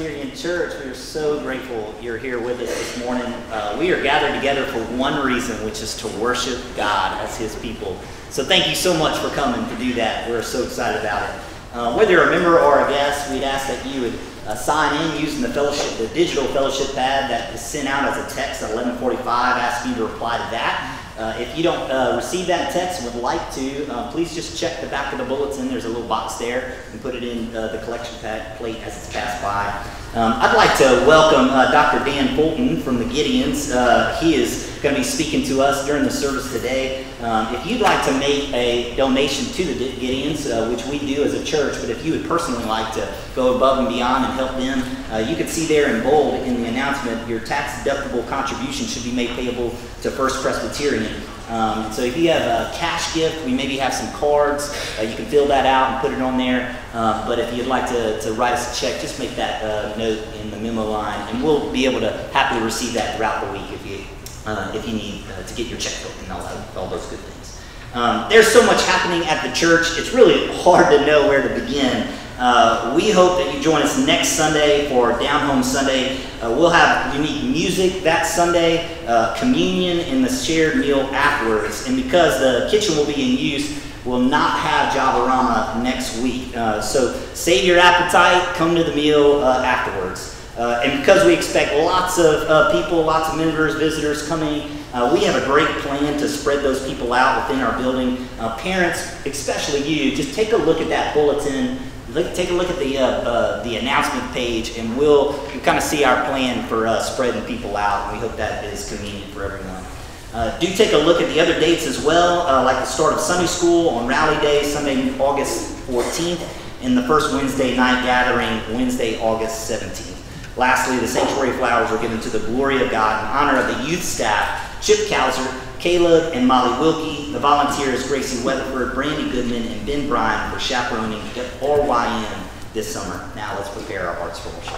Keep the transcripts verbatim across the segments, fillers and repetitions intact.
Presbyterian Church. We are so grateful you're here with us this morning. Uh, we are gathered together for one reason, which is to worship God as His people. So thank you so much for coming to do that. We're so excited about it. Uh, whether you're a member or a guest, we'd ask that you would uh, sign in using the fellowship, the digital fellowship pad that is sent out as a text at eleven forty-five, asking you to reply to that. Uh, if you don't uh, receive that text and would like to, uh, please just check the back of the bulletin. There's a little box there and put it in uh, the collection pad plate as it's passed by. Um, I'd like to welcome uh, Doctor Dan Fulton from the Gideons. Uh, he is going to be speaking to us during the service today. Um, if you'd like to make a donation to the Gideons, uh, which we do as a church, but if you would personally like to go above and beyond and help them, uh, you can see there in bold in the announcement, your tax-deductible contribution should be made payable to First Presbyterian. Um, so if you have a cash gift, we maybe have some cards. Uh, you can fill that out and put it on there. Uh, but if you'd like to, to write us a check, just make that uh, note in the memo line, and we'll be able to happily receive that throughout the week if you uh, if you need uh, to get your checkbook and all that, all those good things. Um, there's so much happening at the church. It's really hard to know where to begin. Uh, we hope that you join us next Sunday for Down Home Sunday. Uh, we'll have unique music that Sunday, uh, communion, and the shared meal afterwards. And because the kitchen will be in use, we'll not have Javarama next week. Uh, so save your appetite, come to the meal uh, afterwards. Uh, and because we expect lots of uh, people, lots of members, visitors coming, uh, we have a great plan to spread those people out within our building. Uh, parents, especially you, just take a look at that bulletin. Look, take a look at the uh, uh, the announcement page, and we'll you'll kind of see our plan for uh, spreading people out. And we hope that is convenient for everyone. Uh, do take a look at the other dates as well, uh, like the start of Sunday School on Rally Day, Sunday, August fourteenth, and the first Wednesday night gathering, Wednesday, August seventeenth. Lastly, the sanctuary flowers are given to the glory of God in honor of the youth staff, Chip Kauser, Caleb and Molly Wilkie, the volunteers Gracie Weatherford, Brandy Goodman, and Ben Bryan for chaperoning R Y M this summer. Now let's prepare our hearts for worship.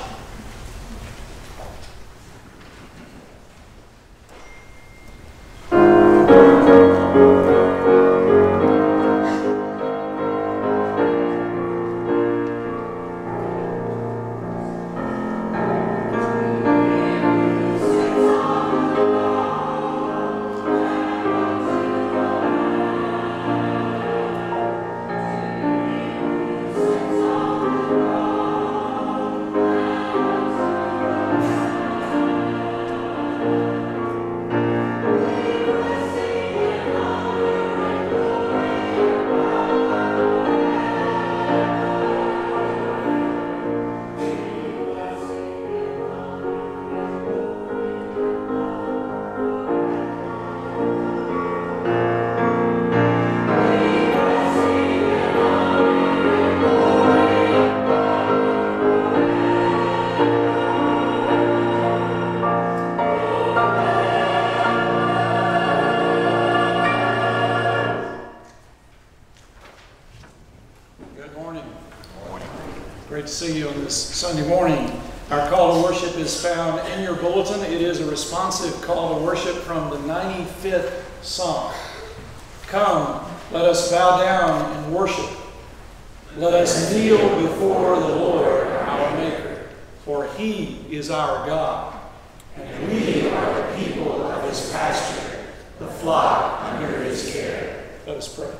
See you on this Sunday morning. Our call to worship is found in your bulletin. It is a responsive call to worship from the ninety-fifth Psalm. Come, let us bow down and worship. Let us kneel before the Lord, our Maker, for He is our God, and we are the people of His pasture, the flock under His care. Let us pray.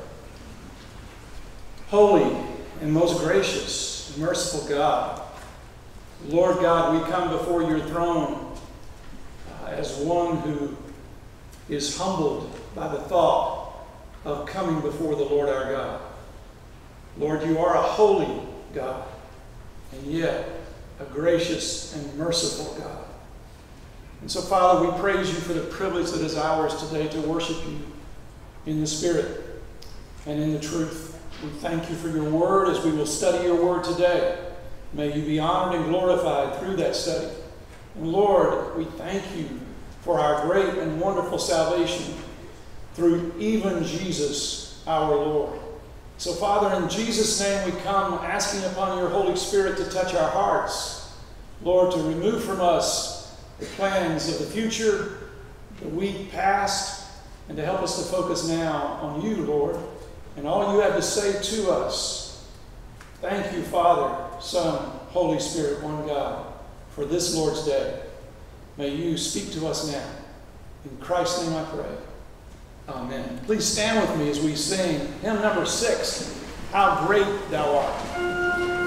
Holy and most gracious, merciful God, Lord God, we come before your throne uh, as one who is humbled by the thought of coming before the Lord our God. Lord, you are a holy God, and yet a gracious and merciful God. And so, Father, we praise you for the privilege that is ours today to worship you in the Spirit and in the truth. We thank you for your word as we will study your word today. May you be honored and glorified through that study. And Lord, we thank you for our great and wonderful salvation through even Jesus, our Lord. So, Father, in Jesus' name we come asking upon your Holy Spirit to touch our hearts. Lord, to remove from us the plans of the future, the week past, and to help us to focus now on you, Lord, and all you have to say to us. Thank you, Father, Son, Holy Spirit, one God. for this Lord's Day. May you speak to us now. In Christ's name I pray. Amen. Please stand with me as we sing hymn number six, How Great Thou Art.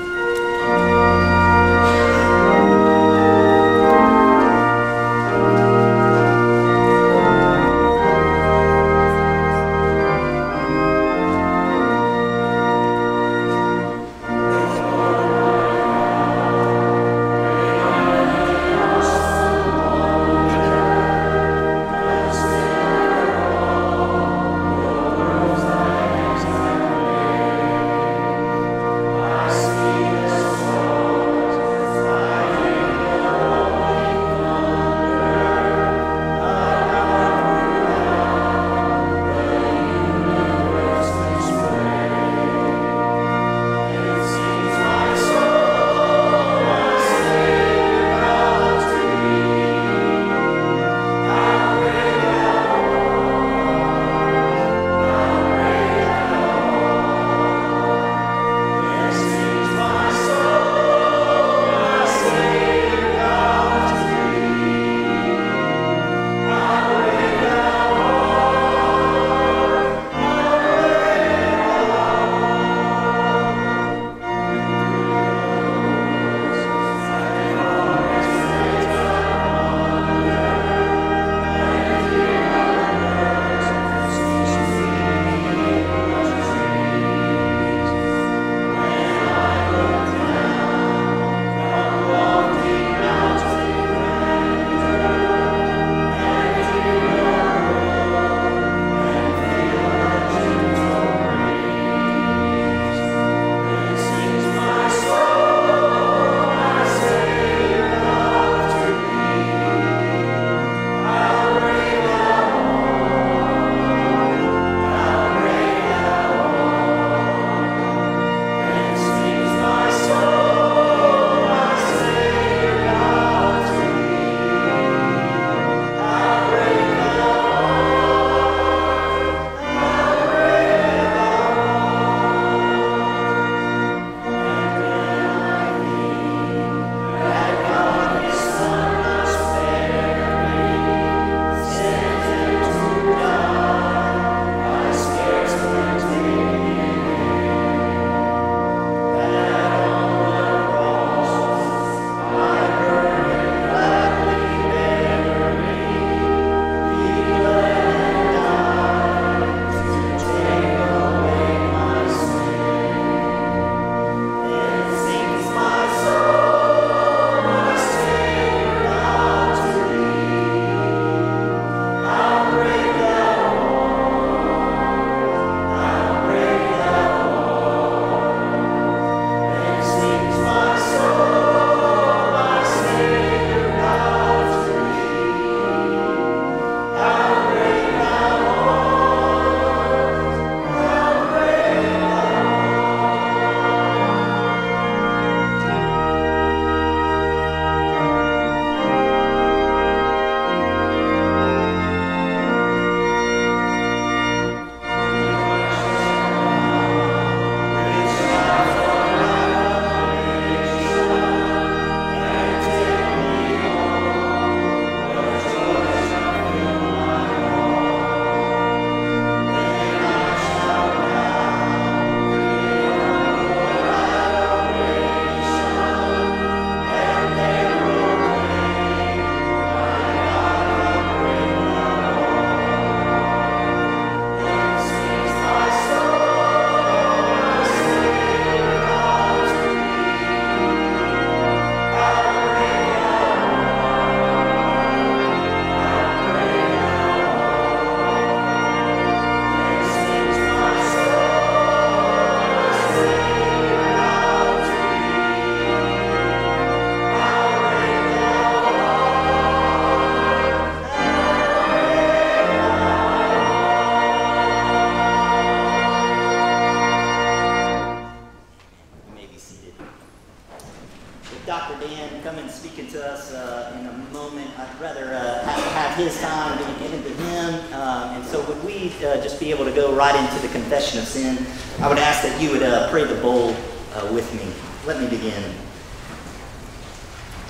his time, going to get into him. Um, and so would we uh, just be able to go right into the confession of sin? I would ask that you would uh, pray the bowl uh, with me. Let me begin.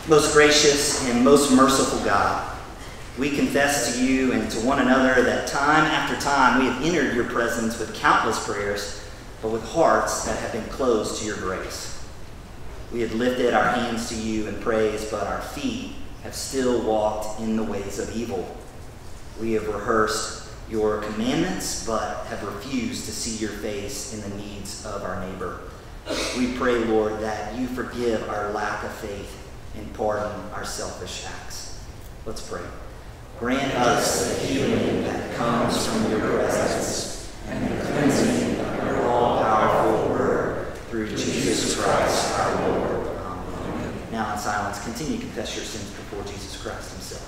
Most gracious and most merciful God, we confess to you and to one another that time after time we have entered your presence with countless prayers, but with hearts that have been closed to your grace. We have lifted our hands to you in praise, but our feet have still walked in the ways of evil. We have rehearsed your commandments, but have refused to see your face in the needs of our neighbor. We pray, Lord, that you forgive our lack of faith and pardon our selfish acts. Let's pray. Grant us the healing that comes from your presence and the cleansing of your all-powerful word through Jesus Christ our Lord. Amen. Now in silence, continue to confess your sins before Jesus Christ himself.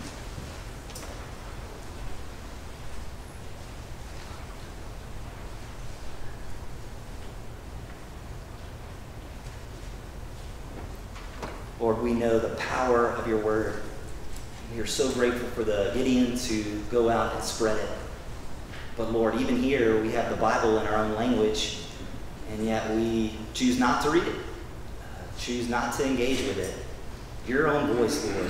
Lord, we know the power of your word. We are so grateful for the Gideon to go out and spread it. But Lord, even here we have the Bible in our own language, and yet we choose not to read it, uh, choose not to engage with it. Your own voice, Lord,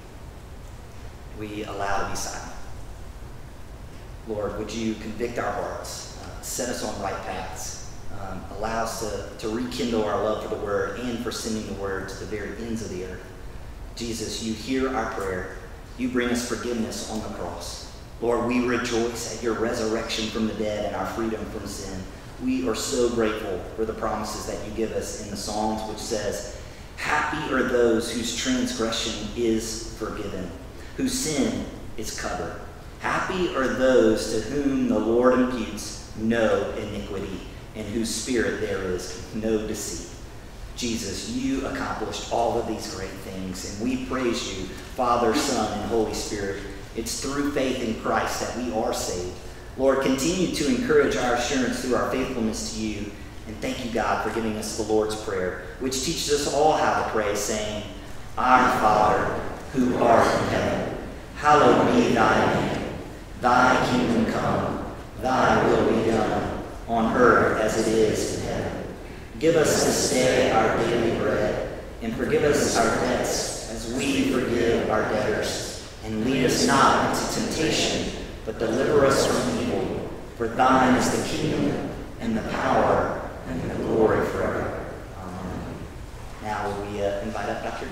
we allow to be silent. Lord, would you convict our hearts, uh, set us on right paths. Um, allow us to, to rekindle our love for the word and for sending the word to the very ends of the earth. Jesus, you hear our prayer. You bring us forgiveness on the cross. Lord, we rejoice at your resurrection from the dead and our freedom from sin. We are so grateful for the promises that you give us in the Psalms, which says, happy are those whose transgression is forgiven, whose sin is covered. Happy are those to whom the Lord imputes no iniquity, in whose spirit there is no deceit. Jesus, you accomplished all of these great things, and we praise you, Father, Son, and Holy Spirit. It's through faith in Christ that we are saved. Lord, continue to encourage our assurance through our faithfulness to you, and thank you, God, for giving us the Lord's Prayer, which teaches us all how to pray, saying, Our Father, who art in heaven, hallowed be thy name. Thy kingdom come, thy will be done, on earth as it is in heaven. Give us this day our daily bread, and forgive us our debts as we forgive our debtors. And lead us not into temptation, but deliver us from evil. For thine is the kingdom, and the power, and the glory forever. Amen. Now will we uh, invite up Doctor D.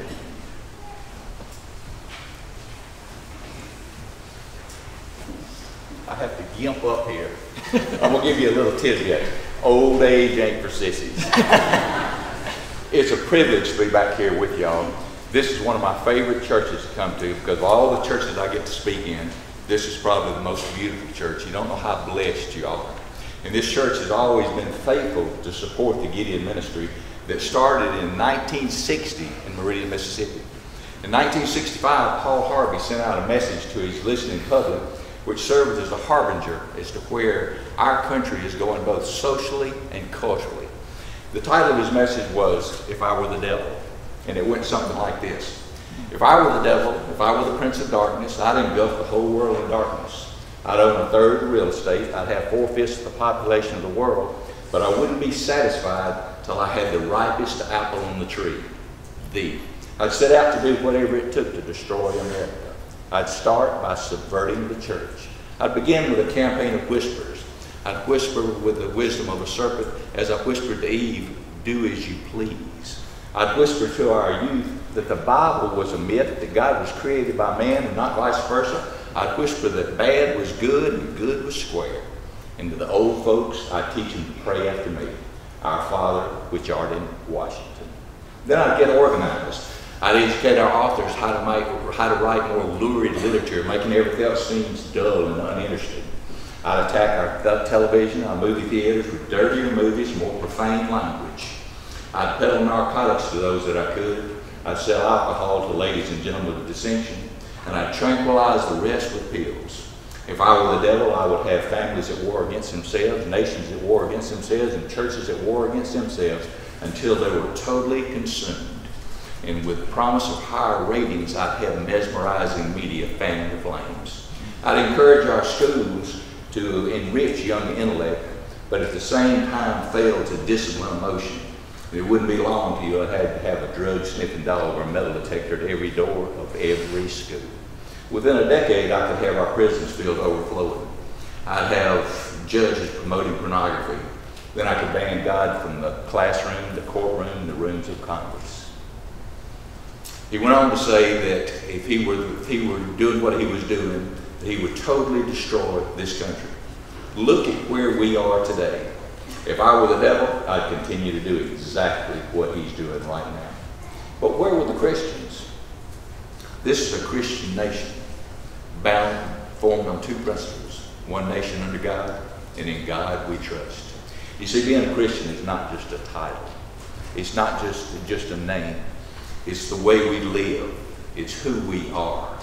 I have to gimp up here. I'm going to give you a little tidbit. Old age ain't for sissies. It's a privilege to be back here with y'all. This is one of my favorite churches to come to because of all the churches I get to speak in, this is probably the most beautiful church. You don't know how blessed you are. And this church has always been faithful to support the Gideon ministry that started in nineteen sixty in Meridian, Mississippi. In nineteen sixty-five, Paul Harvey sent out a message to his listening public which served as a harbinger as to where our country is going both socially and culturally. The title of his message was, If I Were the Devil, and it went something like this. If I were the devil, if I were the prince of darkness, I'd engulf the whole world in darkness. I'd own a third of the real estate, I'd have four-fifths of the population of the world, but I wouldn't be satisfied till I had the ripest apple on the tree, thee. I'd set out to do whatever it took to destroy America. I'd start by subverting the church. I'd begin with a campaign of whispers. I'd whisper with the wisdom of a serpent as I whispered to Eve, do as you please. I'd whisper to our youth that the Bible was a myth, that God was created by man and not vice versa. I'd whisper that bad was good and good was square. And to the old folks, I'd teach them to pray after me, Our Father, which art in Washington. Then I'd get organized. I'd educate our authors how to make, how to write more lurid literature, making everything else seem dull and uninteresting. I'd attack our television, our movie theaters with dirtier movies, more profane language. I'd peddle narcotics to those that I could. I'd sell alcohol to ladies and gentlemen of distinction, and I'd tranquilize the rest with pills. If I were the devil, I would have families at war against themselves, nations at war against themselves, and churches at war against themselves until they were totally consumed. And with the promise of higher ratings, I'd have mesmerizing media fanning the flames. I'd encourage our schools to enrich young intellect, but at the same time fail to discipline emotion. It wouldn't be long till you had to have a drug-sniffing dog or a metal detector at every door of every school. Within a decade, I could have our prisons filled overflowing. I'd have judges promoting pornography. Then I could ban God from the classroom, the courtroom, the rooms of Congress. He went on to say that if he were, if he were doing what he was doing, he would totally destroy this country. Look at where we are today. If I were the devil, I'd continue to do exactly what he's doing right now. But where were the Christians? This is a Christian nation, bound, formed on two principles. One nation under God, and in God we trust. You see, being a Christian is not just a title. It's not just, just a name. It's the way we live. It's who we are.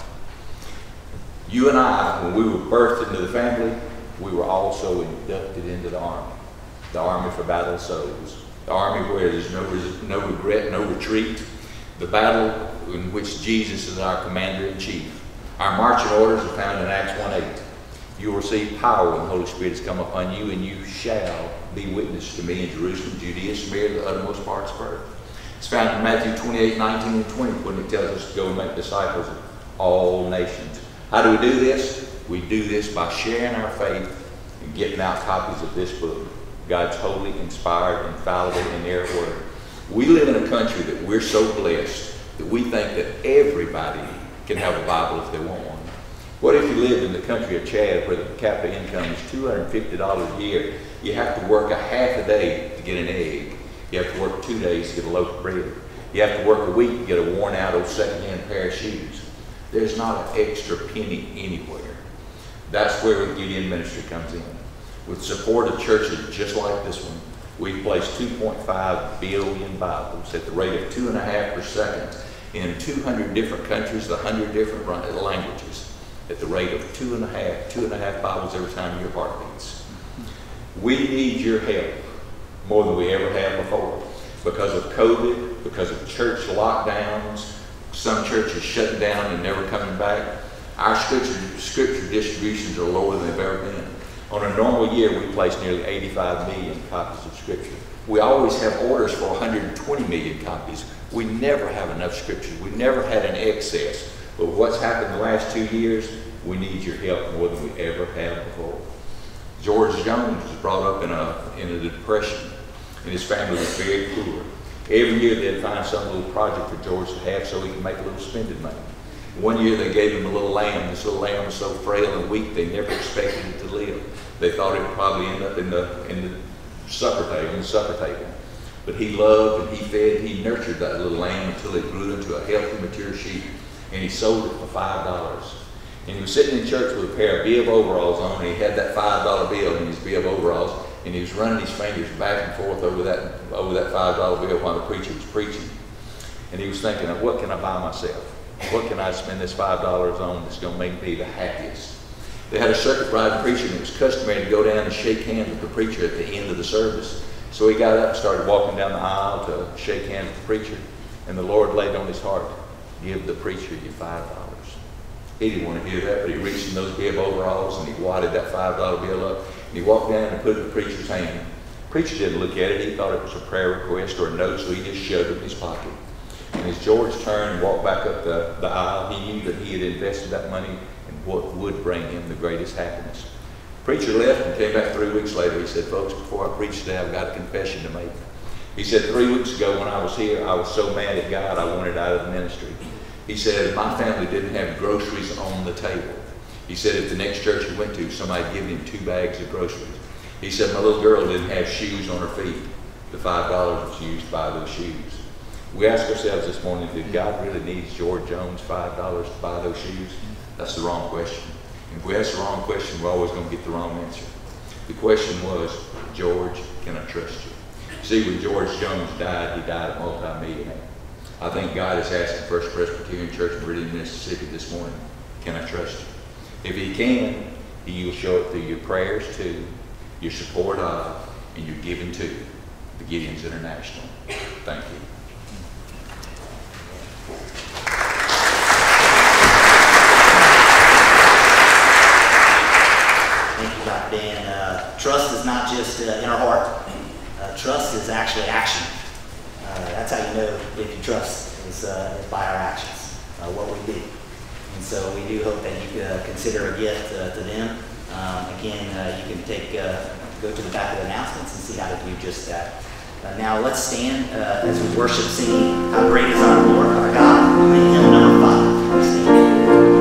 You and I, when we were birthed into the family, we were also inducted into the army. The army for battle souls. The army where there's no, no regret, no retreat. The battle in which Jesus is our commander-in-chief. Our marching orders are found in Acts one eight. You will receive power when the Holy Spirit has come upon you, and you shall be witnesses to me in Jerusalem, Judea, Samaria, the uttermost parts of earth. It's found in Matthew twenty-eight, nineteen, and twenty, when it tells us to go and make disciples of all nations. How do we do this? We do this by sharing our faith and getting out copies of this book, God's holy, inspired, infallible, inerrant word. We live in a country that we're so blessed that we think that everybody can have a Bible if they want one. What if you lived in the country of Chad where the per capita income is two hundred fifty dollars a year? You have to work a half a day to get an egg. You have to work two days to get a loaf of bread. You have to work a week to get a worn out old second-hand pair of shoes. There's not an extra penny anywhere. That's where the Gideon ministry comes in. With support of churches just like this one, we've placed two point five billion Bibles at the rate of two and a half per second in two hundred different countries, one hundred different languages, at the rate of two and a half, two and a half Bibles every time your heart beats. We need your help more than we ever have before. Because of COVID, because of church lockdowns, some churches shutting down and never coming back, our scripture, scripture distributions are lower than they've ever been. On a normal year, we place nearly eighty-five million copies of Scripture. We always have orders for one hundred twenty million copies. We never have enough Scripture. We never had an excess. But what's happened the last two years, we need your help more than we ever have before. George Jones was brought up in a, in a depression, and his family was very poor. Every year they'd find some little project for George to have so he could make a little spending money. One year they gave him a little lamb. This little lamb was so frail and weak they never expected it to live. They thought it would probably end up in the, in the supper table, in the supper table. But he loved and he fed, he nurtured that little lamb until it grew into a healthy, mature sheep. And he sold it for five dollars. And he was sitting in church with a pair of bib overalls on, and he had that five dollar bill in his bib overalls, and he was running his fingers back and forth over that, over that five dollar bill while the preacher was preaching. And he was thinking, of what can I buy myself? What can I spend this five dollars on that's going to make me the happiest? They had a circuit riding preacher, and it was customary to go down and shake hands with the preacher at the end of the service. So he got up and started walking down the aisle to shake hands with the preacher, and the Lord laid on his heart, give the preacher your five dollars. He didn't want to hear that, but he reached in those bib overalls and he wadded that five dollar bill up, and he walked down and put it in the preacher's hand. The preacher didn't look at it. He thought it was a prayer request or a note, so he just shoved it in his pocket. And as George turned and walked back up the, the aisle, he knew that he had invested that money in what would bring him the greatest happiness. The preacher left and came back three weeks later. He said, folks, before I preach today, I've got a confession to make. He said, three weeks ago when I was here, I was so mad at God, I wanted out of the ministry. He said, my family didn't have groceries on the table. He said, if the next church he went to, somebody gave him two bags of groceries. He said, my little girl didn't have shoes on her feet. The five dollars was used to buy those shoes. We ask ourselves this morning, did God really need George Jones five dollars to buy those shoes? That's the wrong question. And if we ask the wrong question, we're always going to get the wrong answer. The question was, George, can I trust you? See, when George Jones died, he died a multi-millionaire. I think God is asking First Presbyterian Church in Meridian, Mississippi this morning, can I trust you? If he can, he will show it through your prayers to, your support of, and your giving to the Gideons International. Thank you. Thank you, Doctor Dan. Uh, trust is not just uh, in our heart. Uh, trust is actually action. Uh, that's how you know if you trust, is, uh, is by our actions, uh, what we do. And so we do hope that you uh, consider a gift uh, to them. Um, again, uh, you can take uh, go to the back of the announcements and see how to do just that. Uh, now let's stand uh, as we worship, singing "How Great Is Our Lord, Our God." In hymn number five. We stand.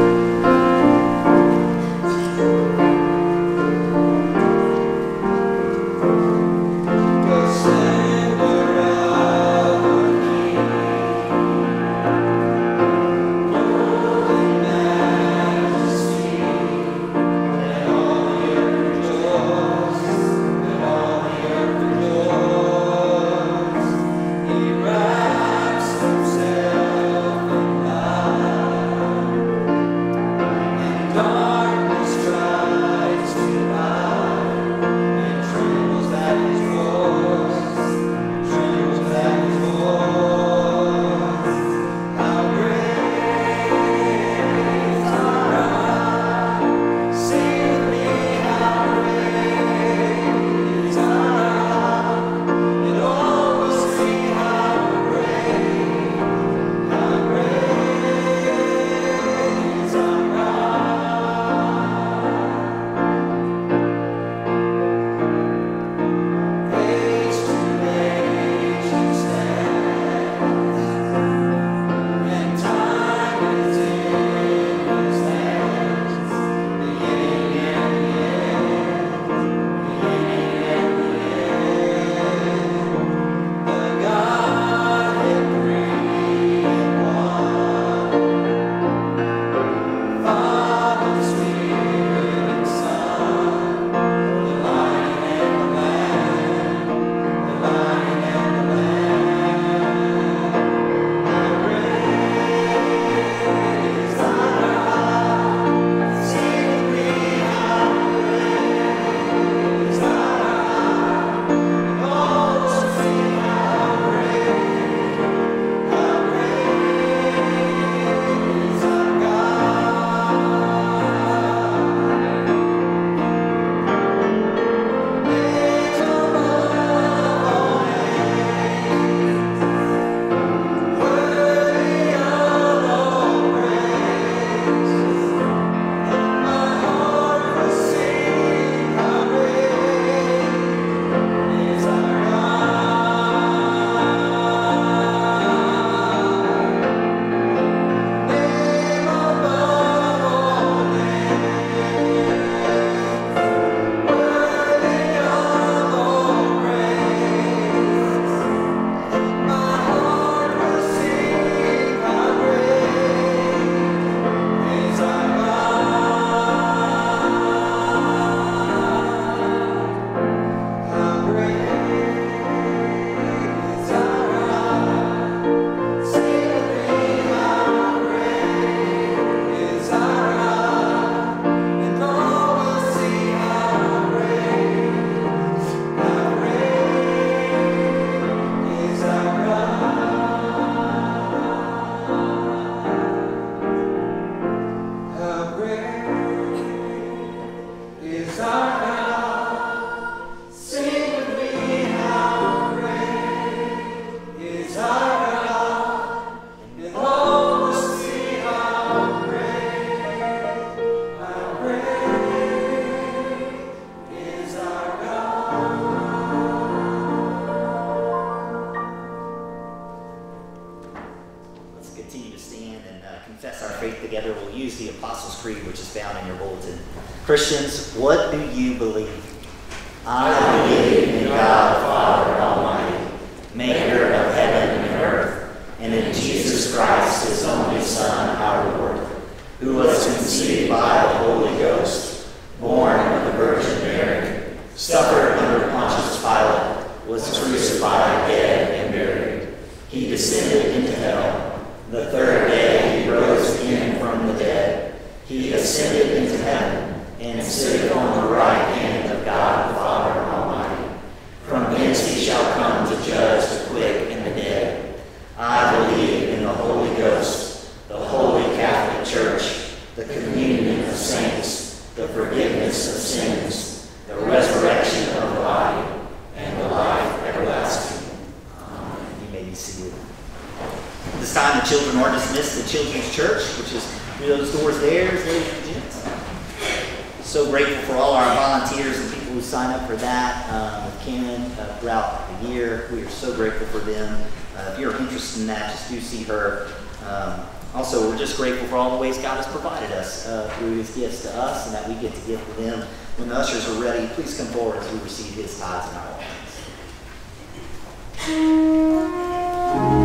Christians, what do you believe? I believe in God the Father Almighty, maker of heaven and earth, and in Jesus Christ, his only Son, our Lord, who was conceived by the Holy Ghost, born of the Virgin Mary, suffered under Pontius Pilate, was crucified, dead, and buried. He descended into hell. The third day he rose again from the dead. He ascended into heaven, and sitteth on the right hand of God the Father Almighty. From thence he shall come to judge the quick and the dead. I believe in the Holy Ghost, the holy Catholic Church, the communion of saints, the forgiveness of sins, the resurrection of the body, and the life everlasting. Amen. You may be seated. this time, the children are dismissed to Children's Church, which is through those doors there, ladies and gents. So grateful for all our volunteers and people who sign up for that um, with Canon uh, throughout the year. We are so grateful for them. Uh, if you're interested in that, just do see her. Um, also, we're just grateful for all the ways God has provided us uh, through his gifts to us, and that we get to give to them. When the ushers are ready, please come forward as we receive his tithes and our offerings.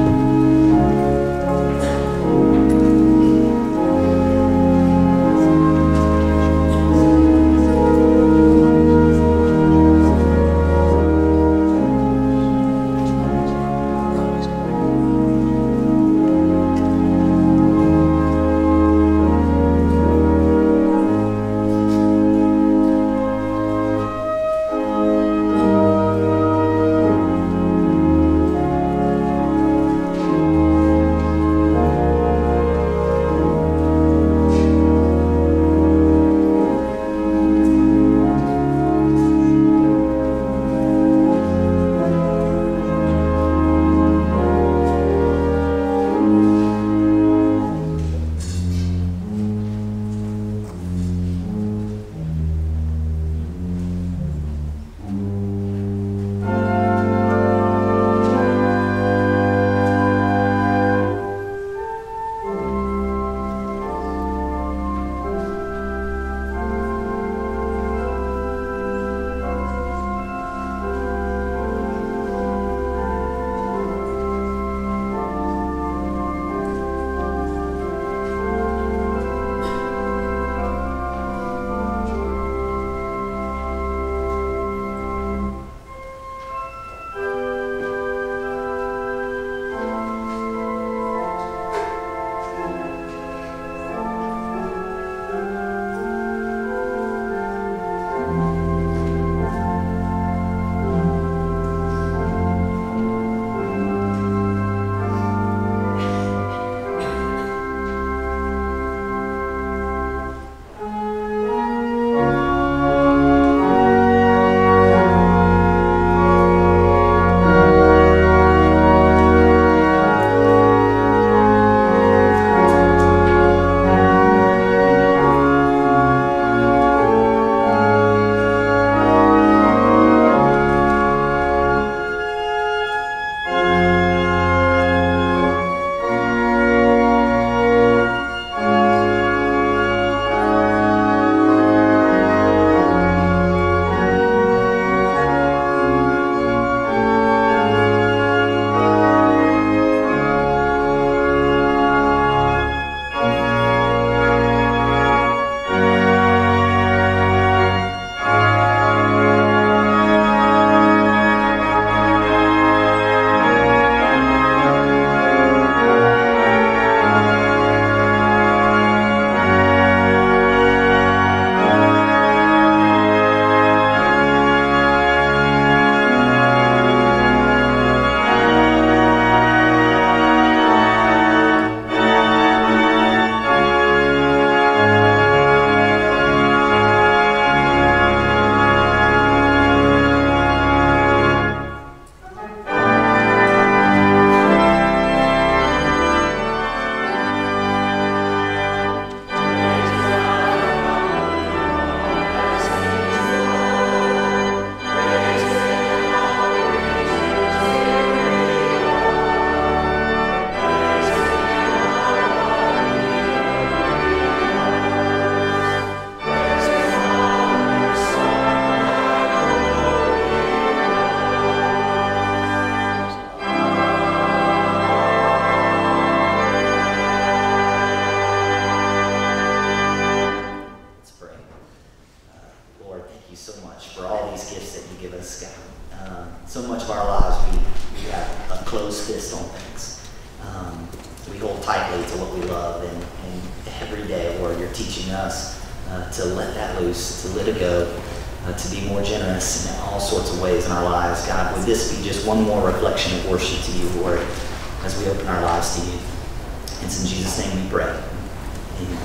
tightly to what we love, and, and every day, Lord, you're teaching us uh, to let that loose, to let it go, uh, to be more generous in all sorts of ways in our lives. God, would this be just one more reflection of worship to you, Lord, as we open our lives to you. It's in Jesus' name we pray. Amen.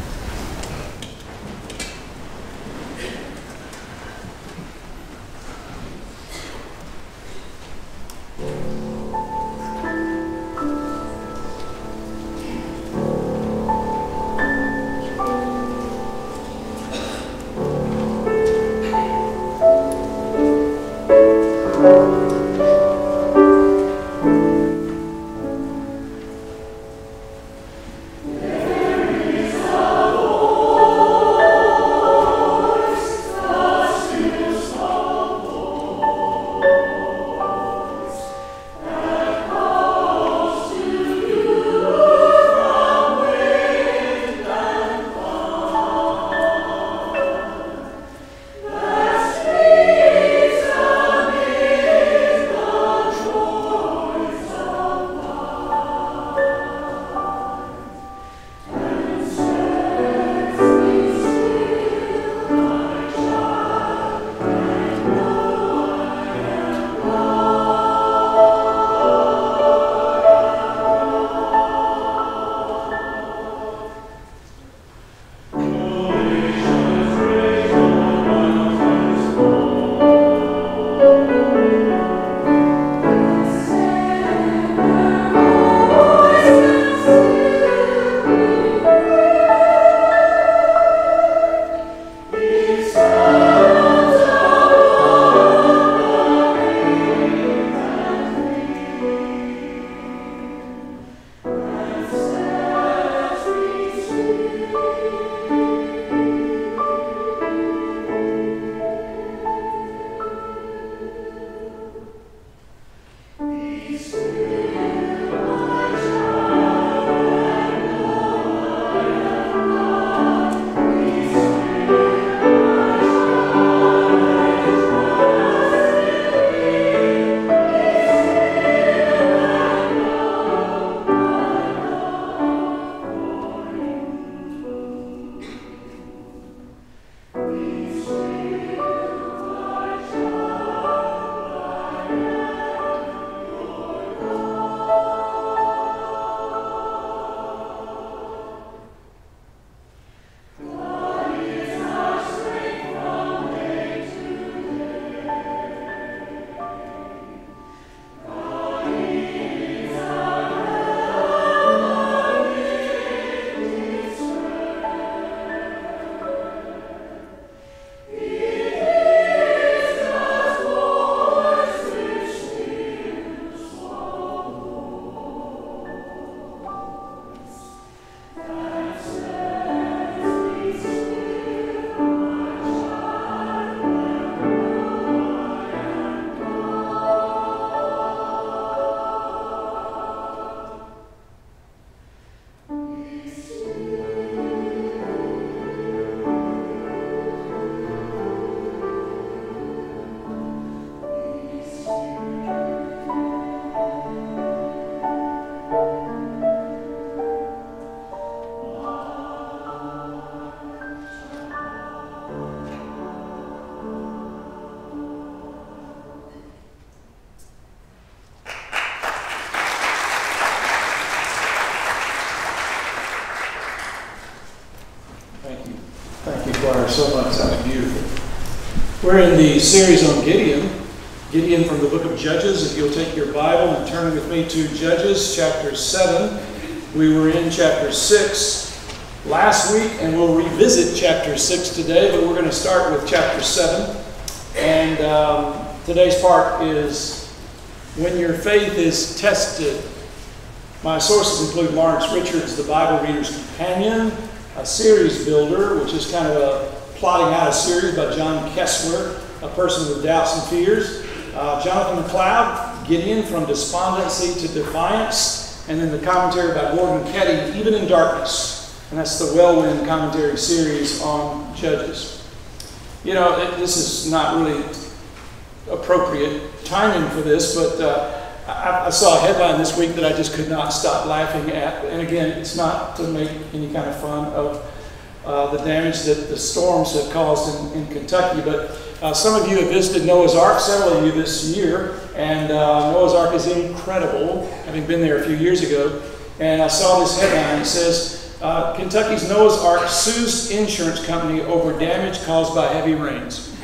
We're in the series on Gideon. Gideon from the book of Judges. If you'll take your Bible and turn with me to Judges chapter seven. We were in chapter six last week, and we'll revisit chapter six today, but we're going to start with chapter seven. And um, today's part is when your faith is tested. My sources include Lawrence Richards, the Bible Reader's Companion, a series builder, which is kind of a plotting out a series by John Kessler, a person with doubts and fears. Uh, Jonathan McLeod, Gideon, from despondency to defiance. And then the commentary by Gordon Ketty, Even in Darkness. And that's the Wellwind commentary series on Judges. You know, it, this is not really appropriate timing for this, but uh, I, I saw a headline this week that I just could not stop laughing at. And again, it's not to make any kind of fun of Uh, the damage that the storms have caused in, in Kentucky. But uh, some of you have visited Noah's Ark, several of you this year, and uh, Noah's Ark is incredible, having been there a few years ago. And I saw this headline. It says, uh, Kentucky's Noah's Ark sues insurance company over damage caused by heavy rains.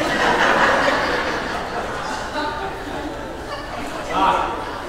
ah.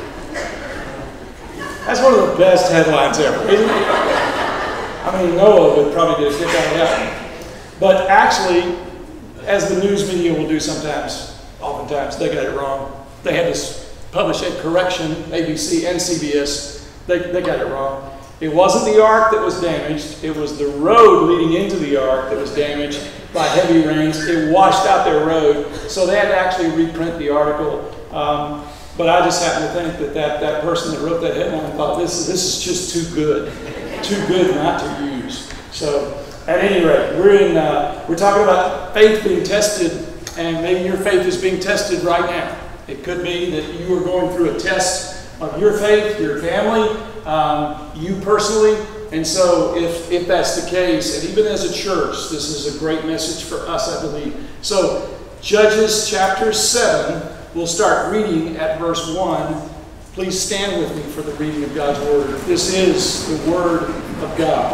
That's one of the best headlines ever, isn't it? I mean, Noah would probably get a kick out of that. But actually, as the news media will do sometimes, oftentimes, they got it wrong. They had to publish a correction, A B C and C B S. They, they got it wrong. It wasn't the ark that was damaged. It was the road leading into the ark that was damaged by heavy rains. It washed out their road. So they had to actually reprint the article. Um, but I just happen to think that, that that person that wrote that headline thought, this, this is just too good. Too good not to use. So, at any rate, we're in. Uh, we're talking about faith being tested, and maybe your faith is being tested right now. It could be that you are going through a test of your faith, your family, um, you personally. And so, if if that's the case, and even as a church, this is a great message for us, I believe. So, Judges chapter seven. We'll start reading at verse one. Please stand with me for the reading of God's Word. This is the Word of God.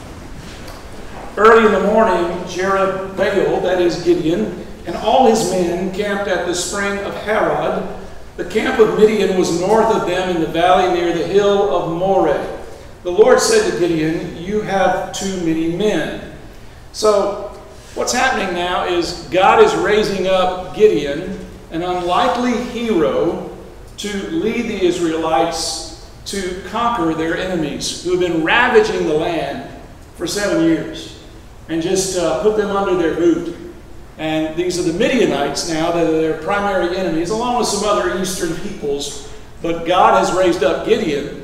Early in the morning, Jerubbaal, that is Gideon, and all his men camped at the spring of Harod. The camp of Midian was north of them in the valley near the hill of Moreh. The Lord said to Gideon, "You have too many men." So, what's happening now is God is raising up Gideon, an unlikely hero, to lead the Israelites to conquer their enemies who have been ravaging the land for seven years and just uh, put them under their boot. And these are the Midianites now that are their primary enemies, along with some other eastern peoples. But God has raised up Gideon,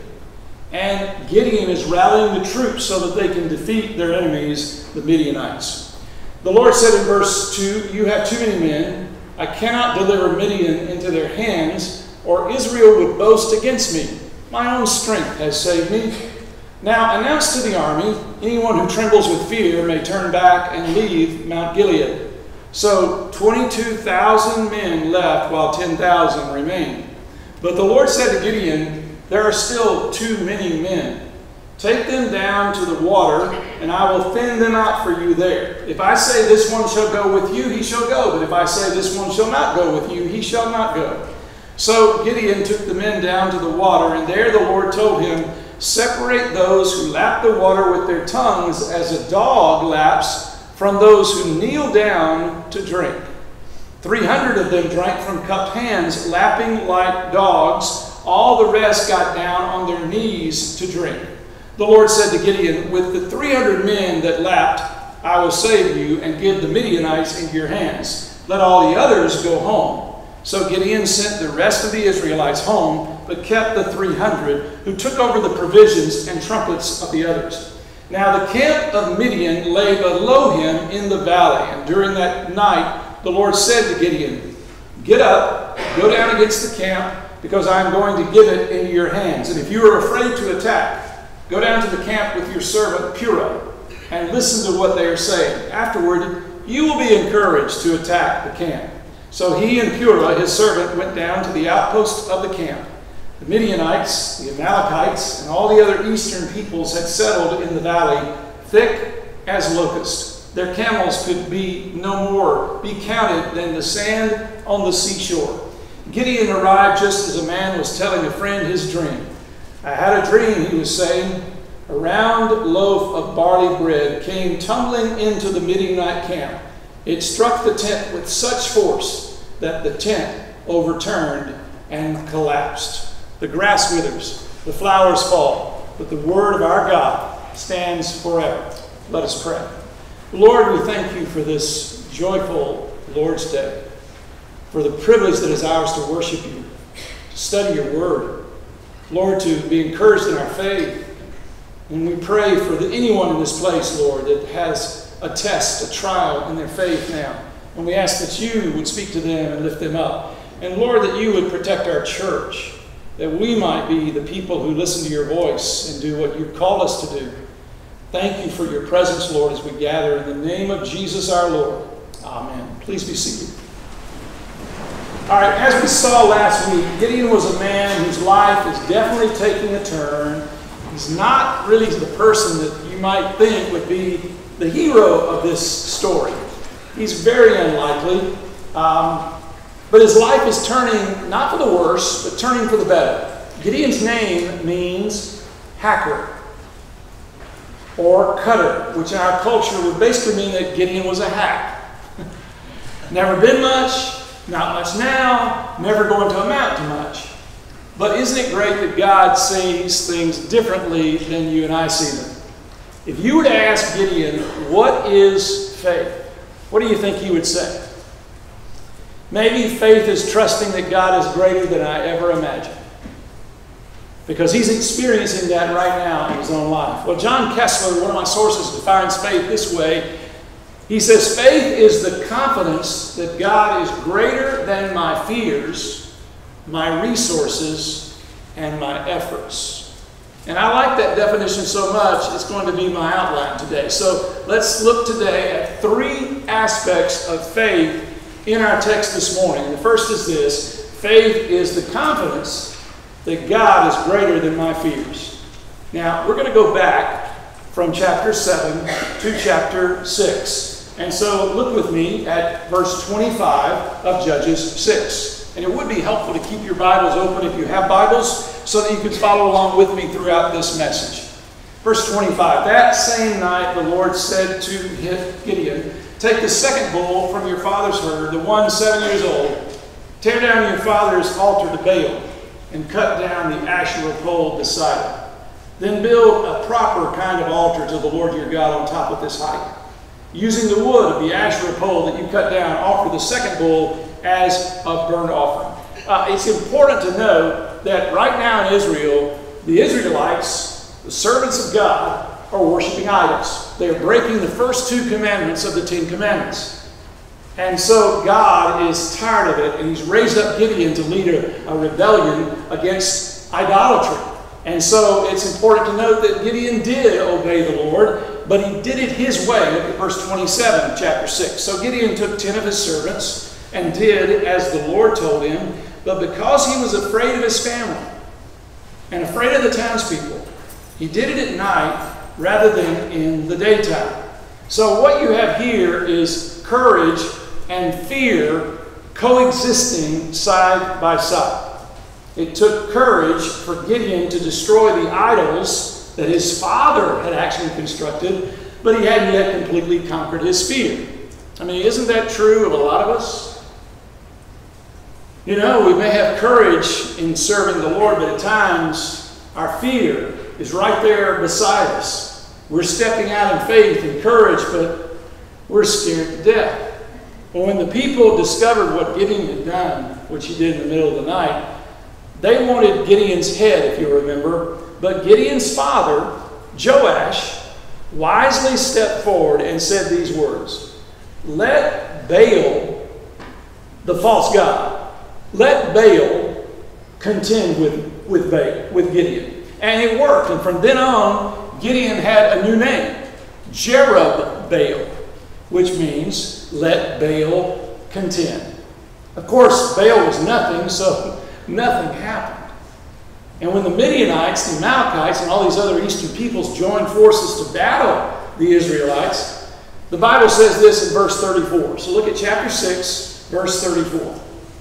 and Gideon is rallying the troops so that they can defeat their enemies, the Midianites. The Lord said in verse two, "You have too many men. I cannot deliver Midian into their hands, or Israel would boast against me. My own strength has saved me. Now announce to the army, anyone who trembles with fear may turn back and leave Mount Gilead." So twenty-two thousand men left, while ten thousand remained. But the Lord said to Gideon, "There are still too many men. Take them down to the water, and I will thin them out for you there. If I say this one shall go with you, he shall go. But if I say this one shall not go with you, he shall not go." So Gideon took the men down to the water, and there the Lord told him, "Separate those who lap the water with their tongues as a dog laps from those who kneel down to drink." Three hundred of them drank from cupped hands, lapping like dogs. All the rest got down on their knees to drink. The Lord said to Gideon, "With the three hundred men that lapped, I will save you and give the Midianites into your hands. Let all the others go home." So Gideon sent the rest of the Israelites home, but kept the three hundred, who took over the provisions and trumpets of the others. Now the camp of Midian lay below him in the valley, and during that night the Lord said to Gideon, "Get up, go down against the camp, because I am going to give it into your hands. And if you are afraid to attack, go down to the camp with your servant Purah, and listen to what they are saying. Afterward, you will be encouraged to attack the camp." So he and Purah, his servant, went down to the outpost of the camp. The Midianites, the Amalekites, and all the other eastern peoples had settled in the valley, thick as locusts. Their camels could be no more be counted than the sand on the seashore. Gideon arrived just as a man was telling a friend his dream. I had a dream, he was saying. A round loaf of barley bread came tumbling into the Midianite camp. It struck the tent with such force that the tent overturned and collapsed. The grass withers, the flowers fall, but the word of our God stands forever. Let us pray. Lord, we thank you for this joyful Lord's Day, for the privilege that is ours to worship you, to study your word. Lord, to be encouraged in our faith. And we pray for the, anyone in this place, Lord, that has a test, a trial in their faith now. And we ask that you would speak to them and lift them up. And Lord, that you would protect our church, that we might be the people who listen to your voice and do what you've called us to do. Thank you for your presence, Lord, as we gather in the name of Jesus our Lord. Amen. Please be seated. All right, as we saw last week, Gideon was a man whose life is definitely taking a turn. He's not really the person that you might think would be the hero of this story. He's very unlikely. Um, but his life is turning, not for the worse, but turning for the better. Gideon's name means hacker or cutter, which in our culture would basically mean that Gideon was a hack. Never been much, not much now, never going to amount to much. But isn't it great that God sees things differently than you and I see them? If you were to ask Gideon, what is faith? What do you think he would say? Maybe faith is trusting that God is greater than I ever imagined. Because he's experiencing that right now in his own life. Well, John Kessler, one of my sources, defines faith this way. He says, faith is the confidence that God is greater than my fears, my resources, and my efforts. And I like that definition so much, it's going to be my outline today. So let's look today at three aspects of faith in our text this morning. The first is this: faith is the confidence that God is greater than my fears. Now, we're going to go back from chapter seven to chapter six. And so look with me at verse twenty-five of Judges six. And it would be helpful to keep your Bibles open if you have Bibles, so that you can follow along with me throughout this message. Verse twenty-five, that same night the Lord said to Gideon, take the second bull from your father's herd, the one seven years old, tear down your father's altar to Baal, and cut down the Asherah pole beside it. Then build a proper kind of altar to the Lord your God on top of this height. Using the wood of the Asherah pole that you cut down, offer the second bull as a burnt offering. Uh, it's important to note that right now in Israel, the Israelites, the servants of God, are worshiping idols. They are breaking the first two commandments of the Ten Commandments. And so God is tired of it, and he's raised up Gideon to lead a, a rebellion against idolatry. And so it's important to note that Gideon did obey the Lord, but he did it his way. Look at verse twenty-seven of chapter six. So Gideon took ten of his servants and did as the Lord told him, but because he was afraid of his family and afraid of the townspeople, he did it at night rather than in the daytime. So what you have here is courage and fear coexisting side by side. It took courage for Gideon to destroy the idols that his father had actually constructed, but he hadn't yet completely conquered his fear. I mean, isn't that true of a lot of us? You know, we may have courage in serving the Lord, but at times our fear is right there beside us. We're stepping out in faith and courage, but we're scared to death. Well, when the people discovered what Gideon had done, which he did in the middle of the night, they wanted Gideon's head, if you remember. But Gideon's father, Joash, wisely stepped forward and said these words: let Baal, the false god, let Baal contend with, with, Baal, with Gideon. And it worked. And from then on, Gideon had a new name, Jerubbaal, which means let Baal contend. Of course, Baal was nothing, so nothing happened. And when the Midianites, the Amalekites, and all these other eastern peoples joined forces to battle the Israelites, The Bible says this in verse thirty-four. So look at chapter six, verse thirty-four.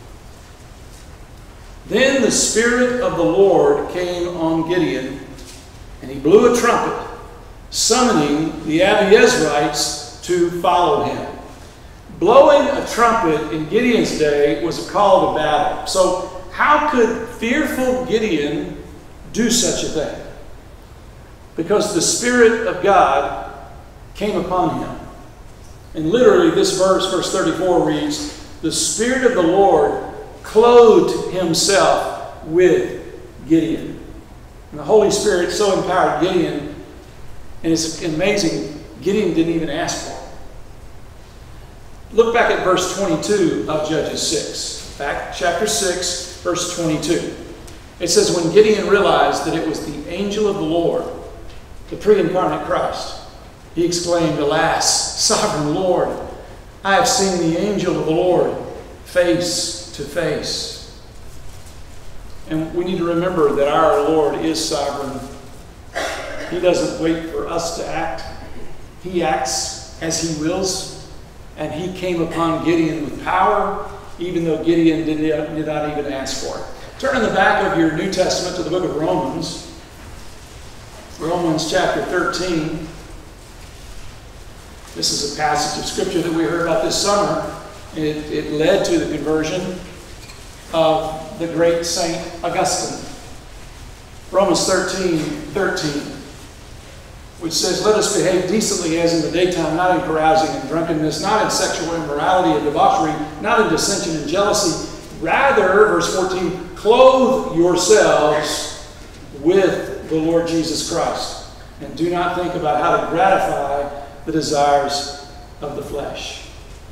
Then the Spirit of the Lord came on Gideon, and he blew a trumpet, summoning the Abiezrites to follow him. Blowing a trumpet in Gideon's day was a call to battle. So how could fearful Gideon do such a thing? Because the Spirit of God came upon him. And literally this verse, verse thirty-four reads, the Spirit of the Lord clothed himself with Gideon. And the Holy Spirit so empowered Gideon, and it's amazing, Gideon didn't even ask for it. Look back at verse twenty-two of Judges six. Back chapter six, verse twenty-two. It says, when Gideon realized that it was the angel of the Lord, the pre-incarnate Christ, he exclaimed, alas, sovereign Lord, I have seen the angel of the Lord face to face. And we need to remember that our Lord is sovereign. He doesn't wait for us to act. He acts as he wills. And he came upon Gideon with power, even though Gideon did, did not even ask for it. Turn in the back of your New Testament to the book of Romans. Romans chapter thirteen. This is a passage of Scripture that we heard about this summer. It, it led to the conversion of the great Saint Augustine. Romans thirteen, thirteen, which says, let us behave decently as in the daytime, not in carousing and drunkenness, not in sexual immorality and debauchery, not in dissension and jealousy. Rather, verse fourteen, clothe yourselves with the Lord Jesus Christ, and do not think about how to gratify the desires of the flesh.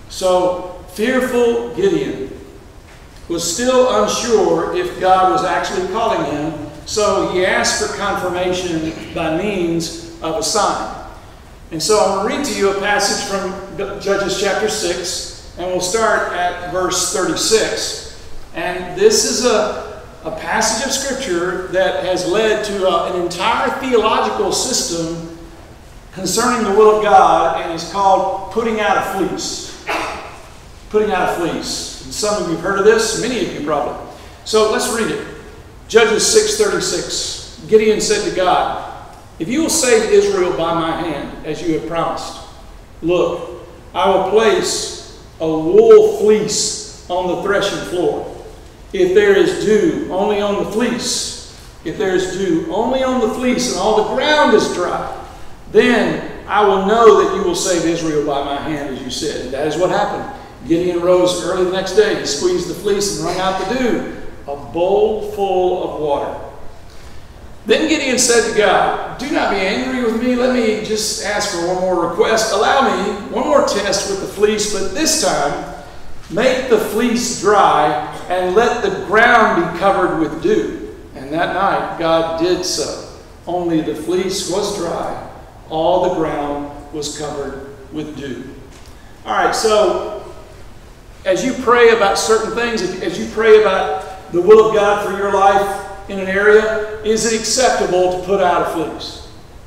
So, fearful Gideon was still unsure if God was actually calling him, so he asked for confirmation by means of a sign. And so I'm going to read to you a passage from Judges chapter six, and we'll start at verse thirty-six. And this is a, a passage of Scripture that has led to a, an entire theological system concerning the will of God, and is called putting out a fleece. Putting out a fleece. And some of you have heard of this, many of you probably. So let's read it. Judges six thirty-six. Gideon said to God, if you will save Israel by my hand, as you have promised, look, I will place a wool fleece on the threshing floor. If there is dew, only on the fleece. If there is dew, only on the fleece, and all the ground is dry, then I will know that you will save Israel by my hand, as you said. And that is what happened. Gideon rose early the next day. He squeezed the fleece and wrung out the dew, a bowl full of water. Then Gideon said to God, do not be angry with me. Let me just ask for one more request. Allow me one more test with the fleece, but this time make the fleece dry and let the ground be covered with dew. And that night God did so. Only the fleece was dry. All the ground was covered with dew. All right, so as you pray about certain things, as you pray about the will of God for your life in an area, is it acceptable to put out a fleece?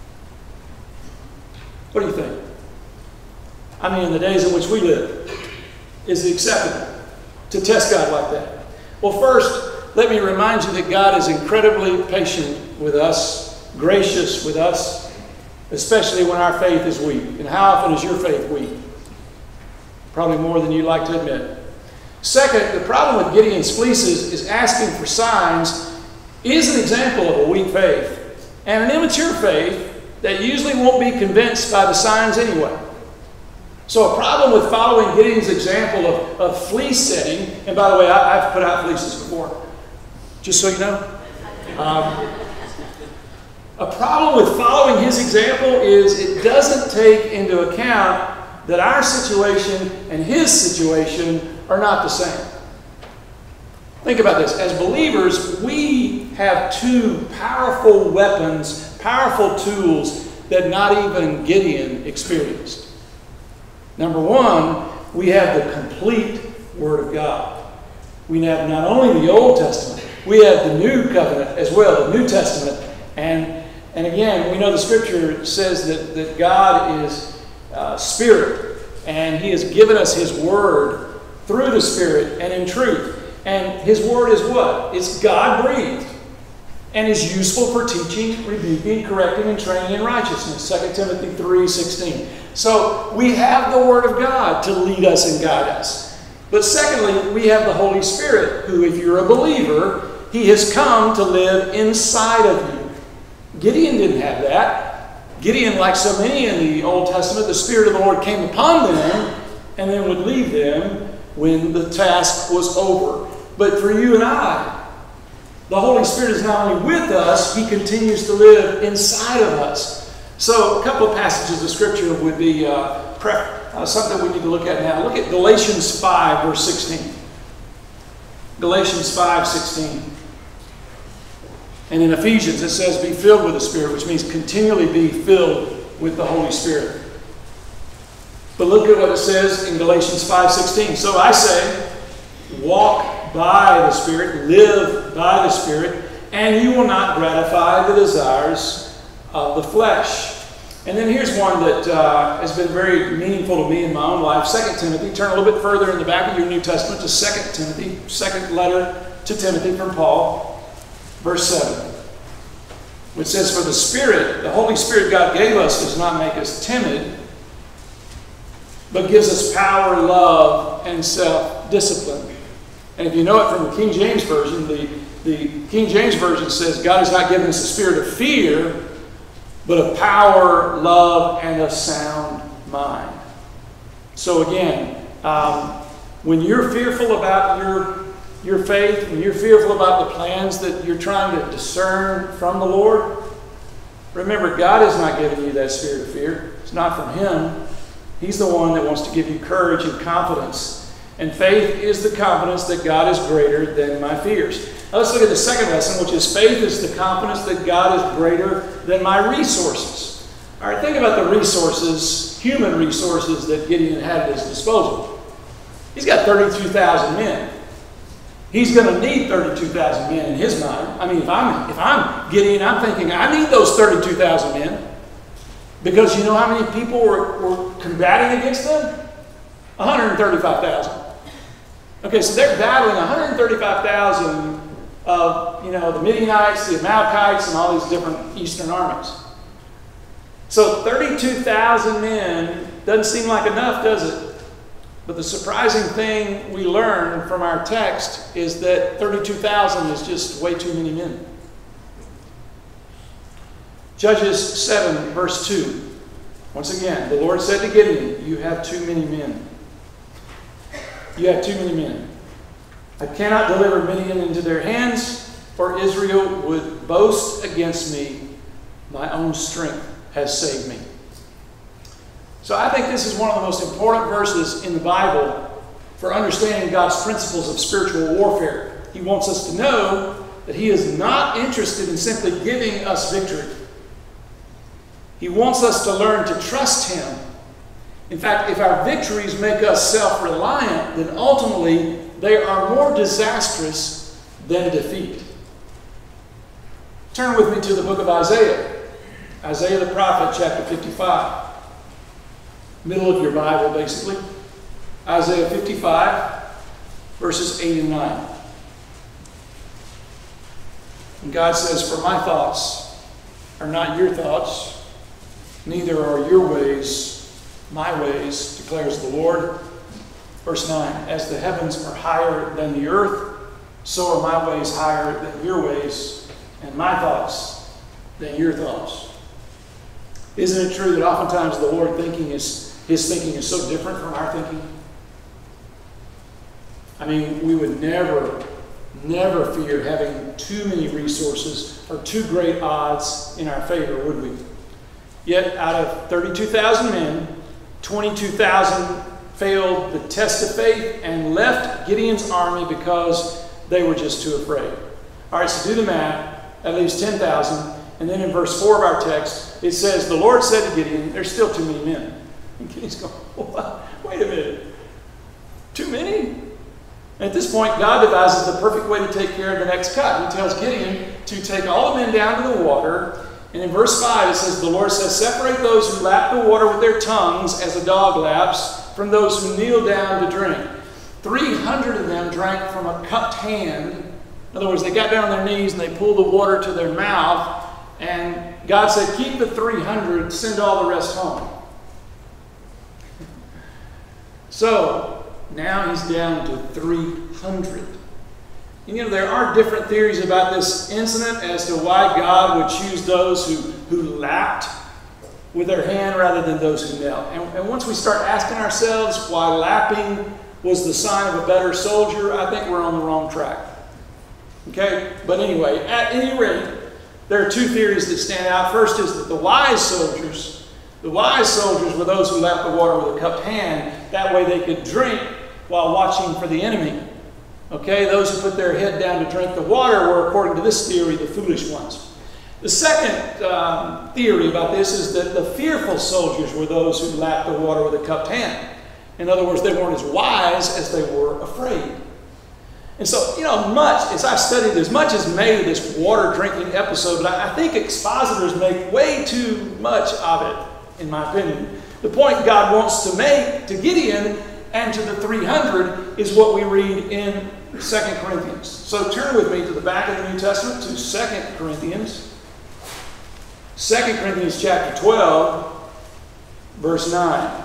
What do you think? I mean, in the days in which we live, is it acceptable to test God like that? Well, first, let me remind you that God is incredibly patient with us, gracious with us, especially when our faith is weak. And how often is your faith weak? Probably more than you'd like to admit. Second, the problem with Gideon's fleeces is asking for signs is an example of a weak faith and an immature faith that usually won't be convinced by the signs anyway. So a problem with following Gideon's example of, of fleece setting, and by the way, I, I've put out fleeces before, just so you know. Um, a problem with following his example is it doesn't take into account that our situation and his situation are not the same. Think about this. As believers, we have two powerful weapons, powerful tools that not even Gideon experienced. Number one, we have the complete Word of God. We have not only the Old Testament, we have the New Covenant as well, the New Testament. And, and again, we know the Scripture says that, that God is uh, Spirit. And He has given us His Word through the Spirit and in truth. And His Word is what? It's God-breathed and is useful for teaching, rebuking, correcting, and training in righteousness. Second Timothy three sixteen. So we have the Word of God to lead us and guide us. But secondly, we have the Holy Spirit, who, if you're a believer, He has come to live inside of you. Gideon didn't have that. Gideon, like so many in the Old Testament, the Spirit of the Lord came upon them and then would leave them when the task was over. But for you and I, the Holy Spirit is not only with us, He continues to live inside of us. So a couple of passages of Scripture would be uh, pre- uh, something we need to look at now. Look at Galatians five, verse sixteen. Galatians five sixteen. And in Ephesians it says, be filled with the Spirit, which means continually be filled with the Holy Spirit. But look at what it says in Galatians five sixteen. So I say, walk by the Spirit, live by the Spirit, and you will not gratify the desires of the flesh. And then here's one that uh, has been very meaningful to me in my own life. Second Timothy. Turn a little bit further in the back of your New Testament to Second Timothy, second letter to Timothy from Paul, verse seven. Which says, for the Spirit, the Holy Spirit God gave us does not make us timid, but gives us power, love, and self-discipline. And if you know it from the King James Version, the, the King James Version says God has not given us a spirit of fear, but of power, love, and a sound mind. So again, um, when you're fearful about your, your faith, when you're fearful about the plans that you're trying to discern from the Lord, remember, God has not given you that spirit of fear. It's not from Him. He's the one that wants to give you courage and confidence. And faith is the confidence that God is greater than my fears. Now let's look at the second lesson, which is faith is the confidence that God is greater than my resources. All right, think about the resources, human resources that Gideon had at his disposal. He's got thirty-two thousand men. He's going to need thirty-two thousand men in his mind. I mean, if I'm, if I'm Gideon, I'm thinking, I need those thirty-two thousand men. Because you know how many people were, were combating against them? one hundred thirty-five thousand. Okay, so they're battling one hundred thirty-five thousand of, you know, the Midianites, the Amalekites, and all these different eastern armies. So thirty-two thousand men doesn't seem like enough, does it? But the surprising thing we learn from our text is that thirty-two thousand is just way too many men. Judges seven, verse two. Once again, the Lord said to Gideon, you have too many men. You have too many men. I cannot deliver Midian into their hands, or Israel would boast against me. My own strength has saved me. So I think this is one of the most important verses in the Bible for understanding God's principles of spiritual warfare. He wants us to know that He is not interested in simply giving us victory. He wants us to learn to trust Him. In fact, if our victories make us self-reliant, then ultimately they are more disastrous than defeat. Turn with me to the book of Isaiah. Isaiah the prophet, chapter fifty-five. Middle of your Bible, basically. Isaiah fifty-five, verses eight and nine. And God says, for my thoughts are not your thoughts, neither are your ways my ways, declares the Lord. Verse nine, as the heavens are higher than the earth, so are my ways higher than your ways, and my thoughts than your thoughts. Isn't it true that oftentimes the Lord thinking is, His thinking is so different from our thinking? I mean, we would never, never fear having too many resources or too great odds in our favor, would we? Yet out of thirty-two thousand men, twenty-two thousand failed the test of faith and left Gideon's army because they were just too afraid. All right, so do the math. That leaves ten thousand. And then in verse four of our text, it says, the Lord said to Gideon, there's still too many men. And Gideon's going, what? Wait a minute. Too many? And at this point, God devises the perfect way to take care of the next cut. He tells Gideon to take all the men down to the water And in verse five it says, the Lord says, separate those who lap the water with their tongues as a dog laps from those who kneel down to drink. three hundred of them drank from a cupped hand. In other words, they got down on their knees and they pulled the water to their mouth. And God said, keep the three hundred, send all the rest home. So now he's down to three hundred. And you know, there are different theories about this incident as to why God would choose those who, who lapped with their hand rather than those who knelt. And, and once we start asking ourselves why lapping was the sign of a better soldier, I think we're on the wrong track. Okay? But anyway, at any rate, there are two theories that stand out. First is that the wise soldiers, the wise soldiers were those who lapped the water with a cupped hand. That way they could drink while watching for the enemy. Okay, those who put their head down to drink the water were, according to this theory, the foolish ones. The second um, theory about this is that the fearful soldiers were those who lapped the water with a cupped hand. In other words, they weren't as wise as they were afraid. And so, you know, much, as I've studied this, much is made of this water drinking episode, but I, I think expositors make way too much of it, in my opinion. The point God wants to make to Gideon and to the three hundred is what we read in Second Corinthians. So turn with me to the back of the New Testament to Second Corinthians. Second Corinthians chapter twelve, verse nine.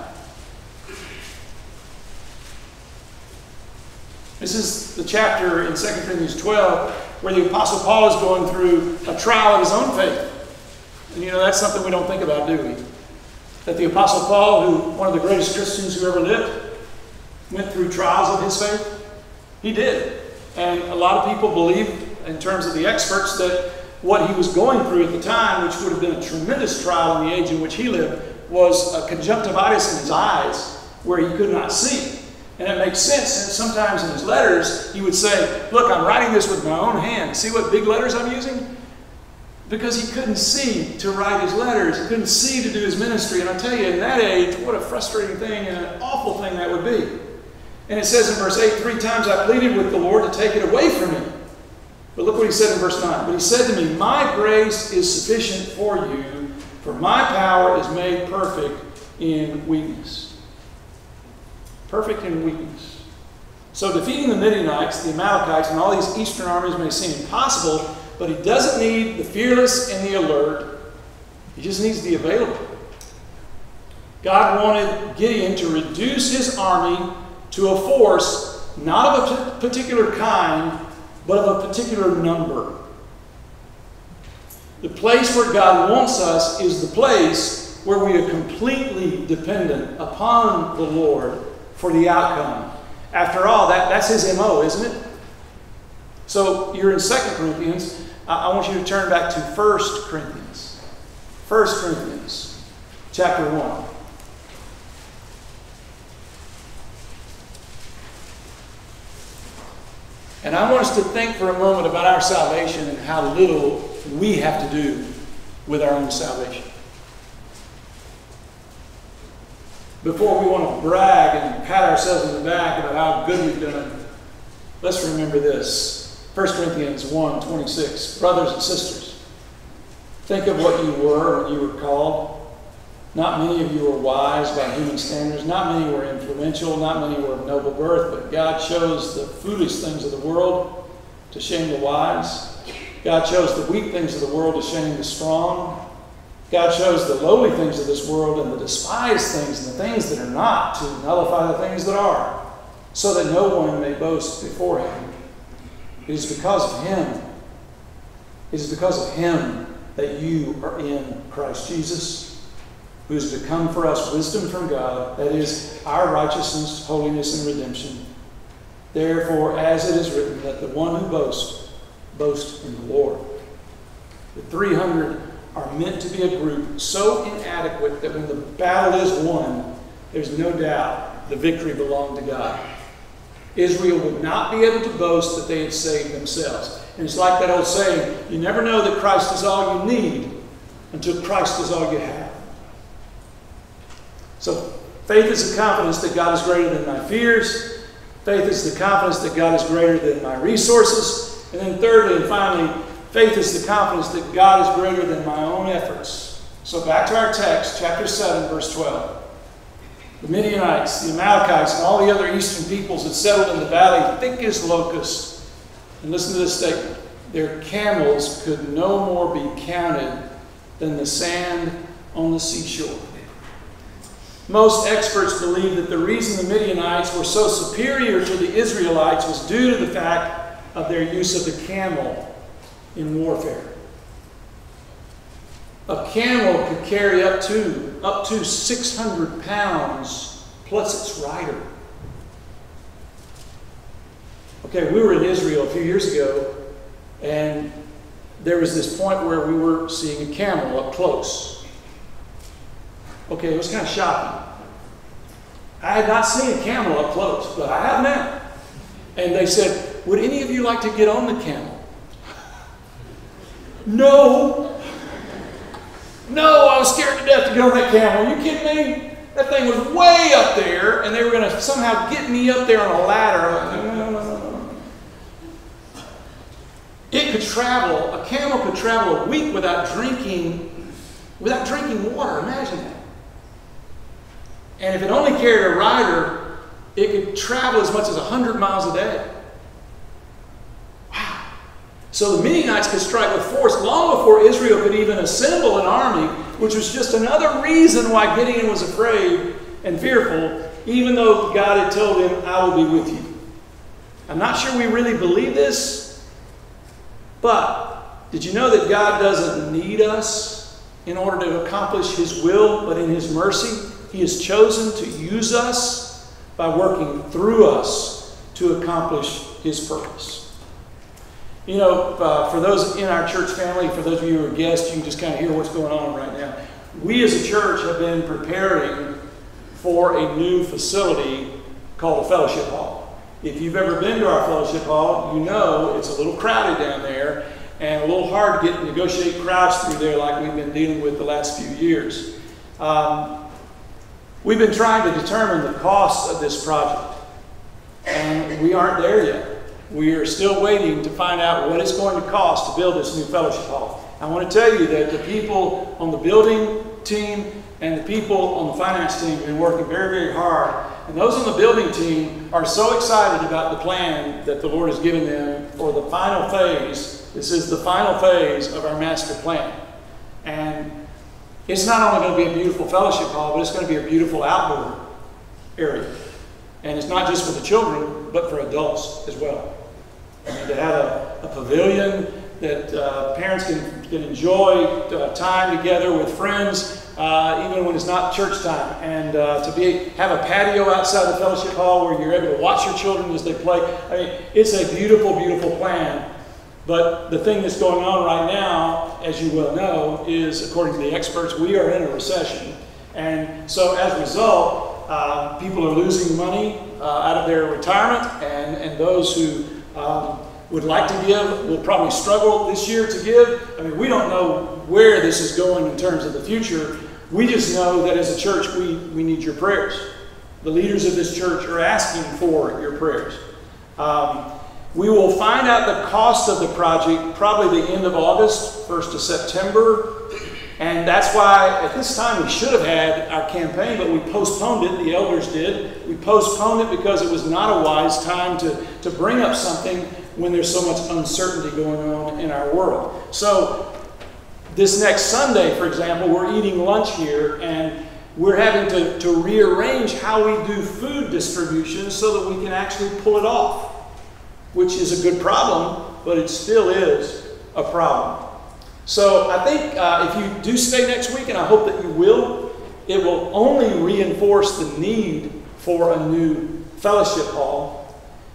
This is the chapter in Second Corinthians twelve where the Apostle Paul is going through a trial of his own faith. And you know, that's something we don't think about, do we? That the Apostle Paul, who one of the greatest Christians who ever lived, went through trials of his faith. He did. And a lot of people believe, in terms of the experts, that what he was going through at the time, which would have been a tremendous trial in the age in which he lived, was a conjunctivitis in his eyes where he could not see. And it makes sense, since sometimes in his letters he would say, look, I'm writing this with my own hand. See what big letters I'm using? Because he couldn't see to write his letters. He couldn't see to do his ministry. And I tell you, in that age, what a frustrating thing and an awful thing that would be. And it says in verse eight, three times I pleaded with the Lord to take it away from me. But look what he said in verse nine. But he said to me, my grace is sufficient for you, for my power is made perfect in weakness. Perfect in weakness. So defeating the Midianites, the Amalekites, and all these eastern armies may seem impossible, but he doesn't need the fearless and the alert. He just needs the available. God wanted Gideon to reduce his army to a force not of a particular kind, but of a particular number. The place where God wants us is the place where we are completely dependent upon the Lord for the outcome. After all, that, that's his M O, isn't it? So you're in Second Corinthians. I, I want you to turn back to First Corinthians. First Corinthians chapter one. And I want us to think for a moment about our salvation and how little we have to do with our own salvation. Before we want to brag and pat ourselves in the back about how good we've done, let's remember this. First Corinthians one twenty-six. Brothers and sisters, think of what you were when you were called. Not many of you were wise by human standards. Not many were influential. Not many were of noble birth. But God chose the foolish things of the world to shame the wise. God chose the weak things of the world to shame the strong. God chose the lowly things of this world and the despised things and the things that are not to nullify the things that are, so that no one may boast before him. It is because of him. It is because of him that you are in Christ Jesus, who has become for us wisdom from God, that is, our righteousness, holiness, and redemption. Therefore, as it is written, let the one who boasts, boast in the Lord. The three hundred are meant to be a group so inadequate that when the battle is won, there's no doubt the victory belonged to God. Israel would not be able to boast that they had saved themselves. And it's like that old saying, you never know that Christ is all you need until Christ is all you have. So faith is the confidence that God is greater than my fears. Faith is the confidence that God is greater than my resources. And then thirdly and finally, Faith is the confidence that God is greater than my own efforts. So back to our text, chapter seven, verse twelve. The Midianites, the Amalekites, and all the other eastern peoples had settled in the valley thick as locusts. And listen to this statement. Their camels could no more be counted than the sand on the seashore. Most experts believe that the reason the Midianites were so superior to the Israelites was due to the fact of their use of the camel in warfare. A camel could carry up to, up to six hundred pounds plus its rider. Okay, we were in Israel a few years ago, and there was this point where we were seeing a camel up close. Okay, it was kind of shocking. I had not seen a camel up close, but I have now. And they said, would any of you like to get on the camel? No. No, I was scared to death to get on that camel. Are you kidding me? That thing was way up there, and they were going to somehow get me up there on a ladder. No, no, no, no, no. It could travel, a camel could travel a week without drinking, without drinking water. Imagine that. And if it only carried a rider, it could travel as much as one hundred miles a day. Wow. So the Midianites could strike with force long before Israel could even assemble an army, which was just another reason why Gideon was afraid and fearful, even though God had told him, I will be with you. I'm not sure we really believe this, but did you know that God doesn't need us in order to accomplish His will, but in His mercy, He has chosen to use us by working through us to accomplish His purpose. You know, uh, for those in our church family, for those of you who are guests, you can just kind of hear what's going on right now. We as a church have been preparing for a new facility called a fellowship hall. If you've ever been to our fellowship hall, you know it's a little crowded down there and a little hard to get negotiate crowds through there like we've been dealing with the last few years. Um, we've been trying to determine the cost of this project, and we aren't there yet. We are still waiting to find out what it's going to cost to build this new fellowship hall. I want to tell you that the people on the building team and the people on the finance team have been working very, very hard. And those on the building team are so excited about the plan that the Lord has given them for the final phase. This is the final phase of our master plan. And it's not only going to be a beautiful fellowship hall, but it's going to be a beautiful outdoor area. And it's not just for the children, but for adults as well. I mean, to have a, a pavilion that uh, parents can, can enjoy uh, time together with friends, uh, even when it's not church time. And uh, to be have a patio outside the fellowship hall where you're able to watch your children as they play. I mean, it's a beautiful, beautiful plan. But the thing that's going on right now, as you well know, is, according to the experts, we are in a recession. And so as a result, uh, people are losing money uh, out of their retirement, and, and those who um, would like to give will probably struggle this year to give. I mean, we don't know where this is going in terms of the future. We just know that as a church, we, we need your prayers. The leaders of this church are asking for your prayers. Um, we will find out the cost of the project probably the end of August, first of September. And that's why at this time we should have had our campaign, but we postponed it. The elders did. We postponed it because it was not a wise time to, to bring up something when there's so much uncertainty going on in our world. So this next Sunday, for example, we're eating lunch here, and we're having to, to rearrange how we do food distribution so that we can actually pull it off, which is a good problem, but it still is a problem. So I think uh, if you do stay next week, and I hope that you will, it will only reinforce the need for a new fellowship hall.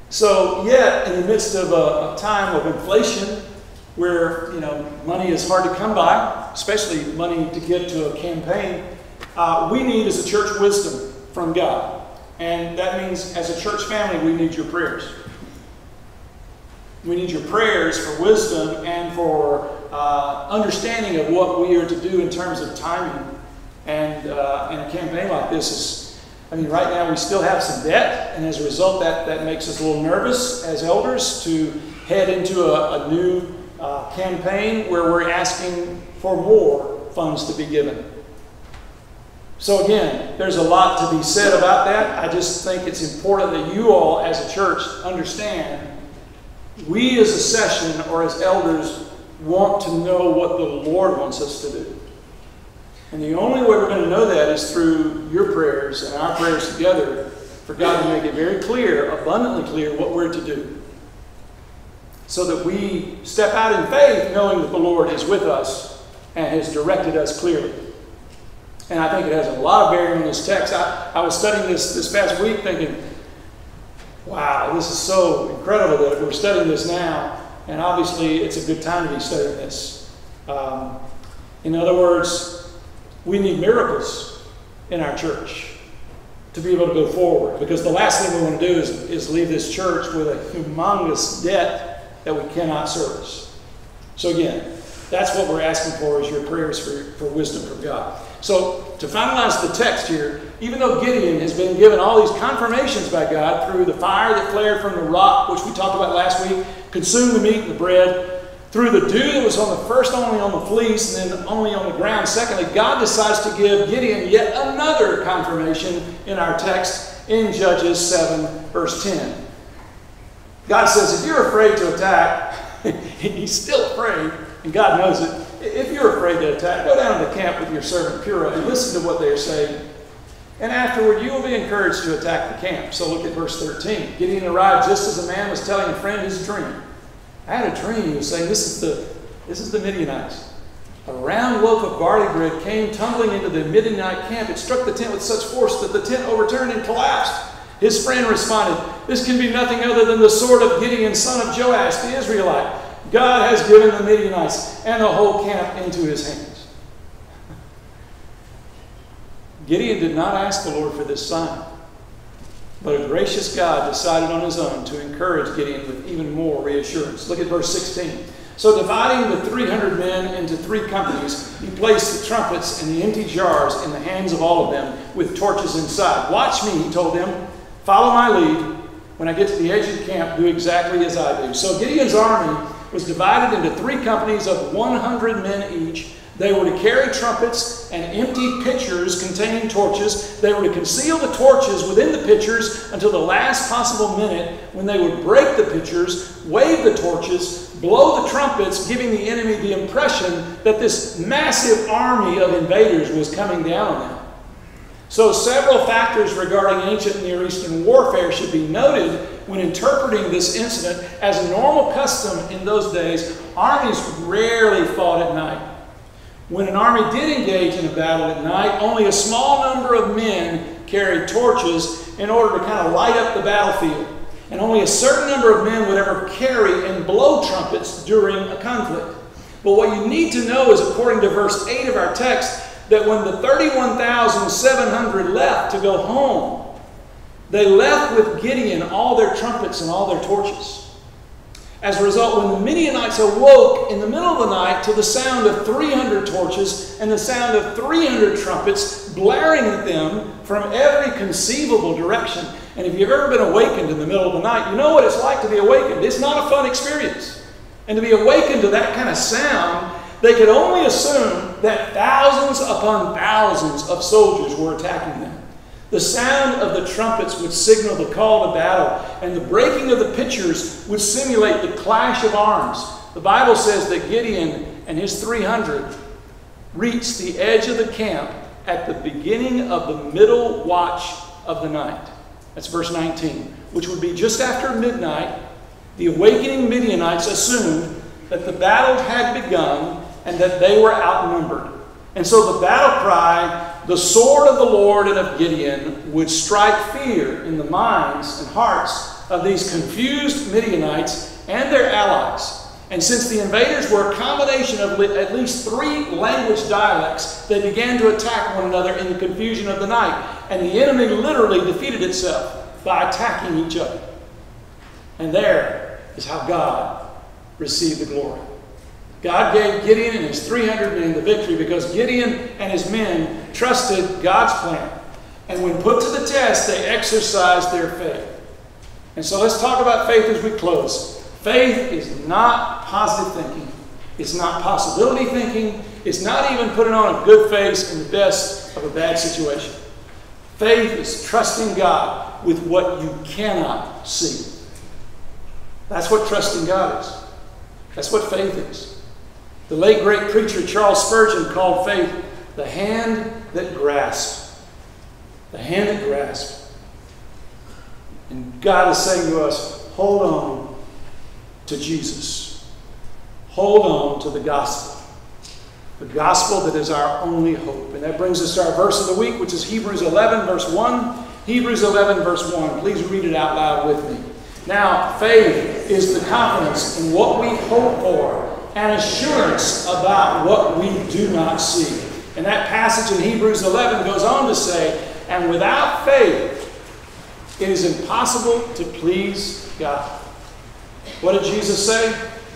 So yet, in the midst of a, a time of inflation, where you know money is hard to come by, especially money to get to a campaign, uh, we need as a church wisdom from God. And that means as a church family, we need your prayers. We need your prayers for wisdom and for uh, understanding of what we are to do in terms of timing. And uh, in a campaign like this, is, I mean, right now we still have some debt, and as a result, that, that makes us a little nervous as elders to head into a, a new uh, campaign where we're asking for more funds to be given. So again, there's a lot to be said about that. I just think it's important that you all as a church understand we as a session or as elders want to know what the Lord wants us to do. And the only way we're going to know that is through your prayers and our prayers together for God to make it very clear, abundantly clear, what we're to do. So that we step out in faith knowing that the Lord is with us and has directed us clearly. And I think it has a lot of bearing on this text. I, I was studying this this past week thinking, wow, this is so incredible that we're studying this now. And obviously it's a good time to be studying this. Um, in other words, we need miracles in our church to be able to go forward. Because the last thing we want to do is, is leave this church with a humongous debt that we cannot service. So again, that's what we're asking for, is your prayers for, for wisdom from God. So to finalize the text here, even though Gideon has been given all these confirmations by God through the fire that flared from the rock, which we talked about last week, consumed the meat and the bread, through the dew that was on the first only on the fleece and then only on the ground secondly, God decides to give Gideon yet another confirmation in our text in Judges seven, verse ten. God says, if you're afraid to attack, he's still afraid, and God knows it. If you're afraid to attack, go down to the camp with your servant Purah and listen to what they are saying. And afterward, you will be encouraged to attack the camp. So look at verse thirteen. Gideon arrived just as a man was telling a friend his dream. I had a dream, he was saying, this is the, this is the Midianites. A round loaf of barley bread came tumbling into the Midianite camp. It struck the tent with such force that the tent overturned and collapsed. His friend responded, this can be nothing other than the sword of Gideon, son of Joash, the Israelite. God has given the Midianites and the whole camp into his hands. Gideon did not ask the Lord for this sign, but a gracious God decided on his own to encourage Gideon with even more reassurance. Look at verse sixteen. So dividing the three hundred men into three companies, he placed the trumpets and the empty jars in the hands of all of them with torches inside. Watch me, he told them. Follow my lead. When I get to the edge of the camp, do exactly as I do. So Gideon's army was divided into three companies of one hundred men each. They were to carry trumpets and empty pitchers containing torches. They were to conceal the torches within the pitchers until the last possible minute, when they would break the pitchers, wave the torches, blow the trumpets, giving the enemy the impression that this massive army of invaders was coming down on them. So several factors regarding ancient Near Eastern warfare should be noted when interpreting this incident. As a normal custom in those days, armies rarely fought at night. When an army did engage in a battle at night, only a small number of men carried torches in order to kind of light up the battlefield. And only a certain number of men would ever carry and blow trumpets during a conflict. But what you need to know is, according to verse eight of our text, that when the thirty-one thousand seven hundred left to go home, they left with Gideon all their trumpets and all their torches. As a result, when the Midianites awoke in the middle of the night to the sound of three hundred torches and the sound of three hundred trumpets blaring at them from every conceivable direction, and if you've ever been awakened in the middle of the night, you know what it's like to be awakened. It's not a fun experience. And to be awakened to that kind of sound, they could only assume that thousands upon thousands of soldiers were attacking them. The sound of the trumpets would signal the call to battle, and the breaking of the pitchers would simulate the clash of arms. The Bible says that Gideon and his three hundred reached the edge of the camp at the beginning of the middle watch of the night. That's verse nineteen, which would be just after midnight. The awakening Midianites assumed that the battle had begun and that they were outnumbered. And so the battle cry, the sword of the Lord and of Gideon, would strike fear in the minds and hearts of these confused Midianites and their allies. And since the invaders were a combination of at least three language dialects, they began to attack one another in the confusion of the night. And the enemy literally defeated itself by attacking each other. And there is how God received the glory. God gave Gideon and his three hundred men the victory because Gideon and his men trusted God's plan. And when put to the test, they exercised their faith. And so let's talk about faith as we close. Faith is not positive thinking. It's not possibility thinking. It's not even putting on a good face in the best of a bad situation. Faith is trusting God with what you cannot see. That's what trusting God is. That's what faith is. The late great preacher Charles Spurgeon called faith the hand that grasps. The hand that grasps. And God is saying to us, hold on to Jesus. Hold on to the gospel. The gospel that is our only hope. And that brings us to our verse of the week, which is Hebrews eleven, verse one. Hebrews eleven, verse one. Please read it out loud with me. Now, faith is the confidence in what we hope for, and assurance about what we do not see. And that passage in Hebrews eleven goes on to say, and without faith, it is impossible to please God. What did Jesus say?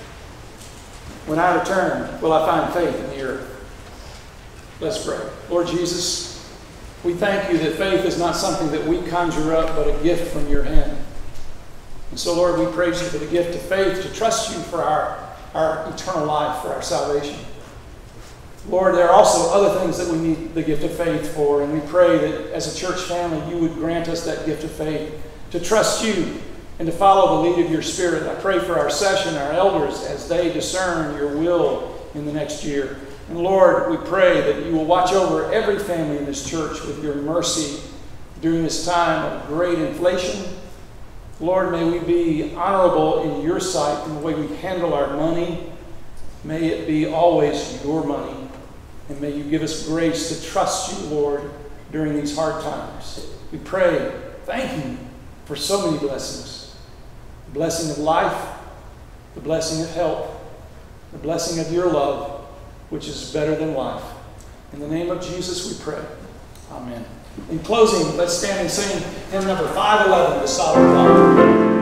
When I return, will I find faith in the earth? Let's pray. Lord Jesus, we thank you that faith is not something that we conjure up, but a gift from your hand. And so, Lord, we praise you for the gift of faith, to trust you for our, our eternal life, for our salvation. Lord, there are also other things that we need the gift of faith for, and we pray that as a church family, you would grant us that gift of faith, to trust you and to follow the lead of your Spirit. I pray for our session, our elders, as they discern your will in the next year. And Lord, we pray that you will watch over every family in this church with your mercy during this time of great inflation. Lord, may we be honorable in your sight in the way we handle our money. May it be always your money. And may you give us grace to trust you, Lord, during these hard times. We pray, thank you for so many blessings. The blessing of life, the blessing of health, the blessing of your love, which is better than life. In the name of Jesus we pray. Amen. In closing, let's stand and sing hymn number five eleven, The Solid Rock.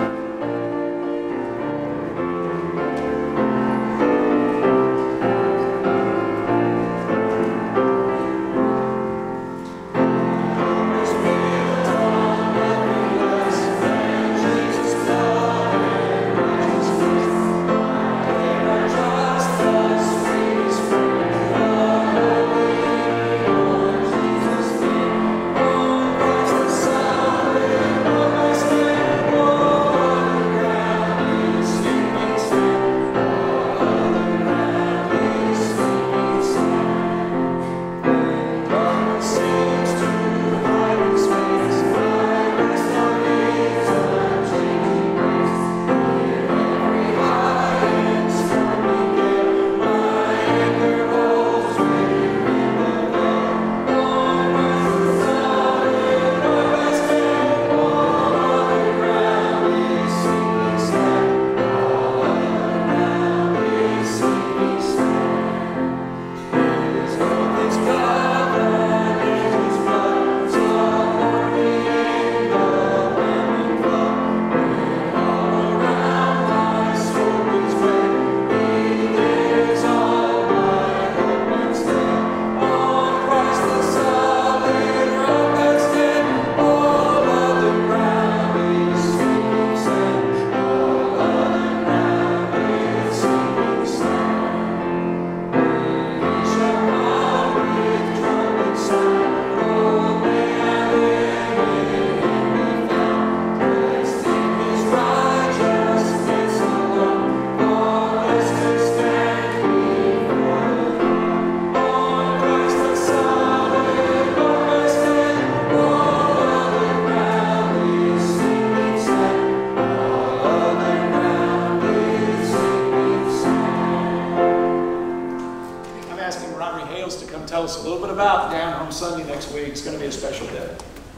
Tell us a little bit about Down Home Sunday next week. It's going to be a special day.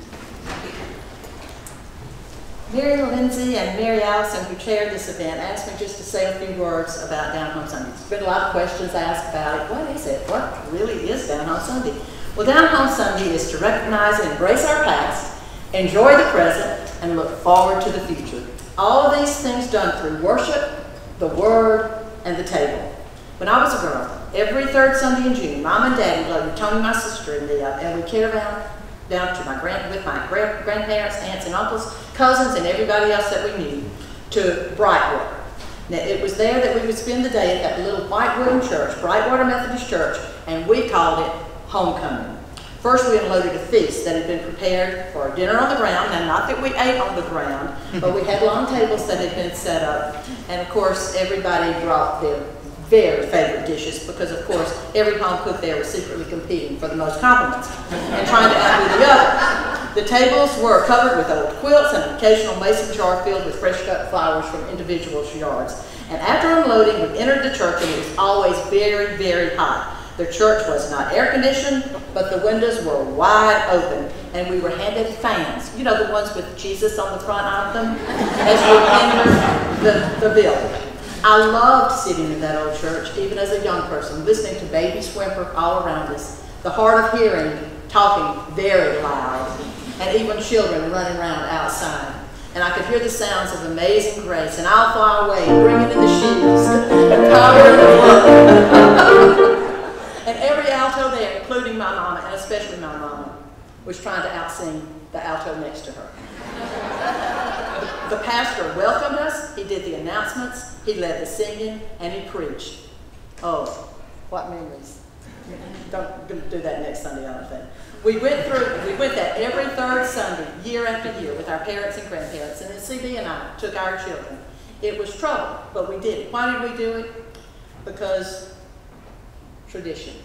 Mary Lindsay and Mary Allison, who chaired this event, asked me just to say a few words about Down Home Sunday. There's been a lot of questions asked about it. What is it? What really is Down Home Sunday? Well, Down Home Sunday is to recognize and embrace our past, enjoy the present, and look forward to the future. All of these things done through worship, the Word, and the table. When I was a girl, every third Sunday in June, Mom and Daddy, like Tony, my sister, and me, and we caravan down to my grand, with my grandparents, aunts and uncles, cousins, and everybody else that we knew to Brightwater. Now, it was there that we would spend the day at that little white wooden church, Brightwater Methodist Church, and we called it homecoming. First, we unloaded a feast that had been prepared for a dinner on the ground. Now, not that we ate on the ground, but we had long tables that had been set up. And of course, everybody brought their very favorite dishes because, of course, every home cook there was secretly competing for the most compliments and trying to outdo the other. The tables were covered with old quilts and an occasional mason jar filled with fresh cut flowers from individuals' yards. And after unloading, we entered the church, and it was always very, very hot. The church was not air conditioned, but the windows were wide open, and we were handed fans, you know, the ones with Jesus on the front of them, as we entered the, the building. I loved sitting in that old church, even as a young person, listening to babies whimper all around us, the hard of hearing talking very loud, and even children running around outside. And I could hear the sounds of Amazing Grace, and I'll fly away, bringing in the shoes, and power in the world. And every alto there, including my mama, and especially my mama, was trying to outsing the alto next to her. The, the pastor welcomed us, he did the announcements, he led the singing, and he preached. Oh, what memories. Don't do that next Sunday, I don't think. We went through, we went that every third Sunday, year after year, with our parents and grandparents, and then C B and I took our children. It was trouble, but we did it. Why did we do it? Because tradition.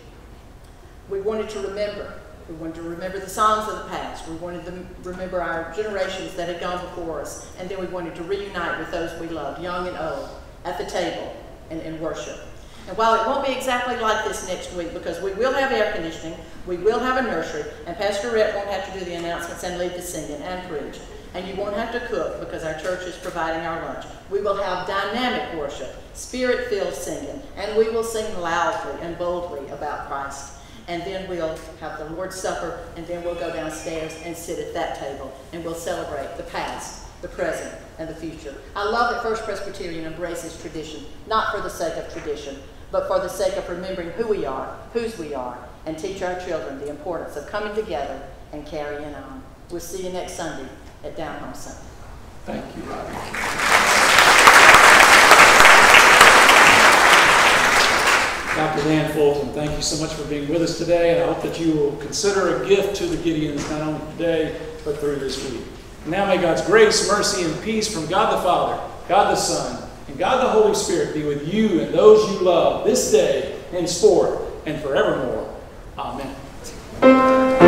We wanted to remember. We wanted to remember the songs of the past. We wanted to remember our generations that had gone before us. And then we wanted to reunite with those we loved, young and old, at the table and in worship. And while it won't be exactly like this next week, because we will have air conditioning, we will have a nursery, and Pastor Rhett won't have to do the announcements and lead the singing and preach. And you won't have to cook because our church is providing our lunch. We will have dynamic worship, spirit-filled singing, and we will sing loudly and boldly about Christ. And then we'll have the Lord's Supper, and then we'll go downstairs and sit at that table, and we'll celebrate the past, the present, and the future. I love that First Presbyterian embraces tradition, not for the sake of tradition, but for the sake of remembering who we are, whose we are, and teach our children the importance of coming together and carrying on. We'll see you next Sunday at Down Home Sunday. Thank you, Robbie. Doctor Dan Fulton, thank you so much for being with us today, and I hope that you will consider a gift to the Gideons not only today, but through this week. And now may God's grace, mercy, and peace from God the Father, God the Son, and God the Holy Spirit be with you and those you love this day, henceforth, and forevermore. Amen.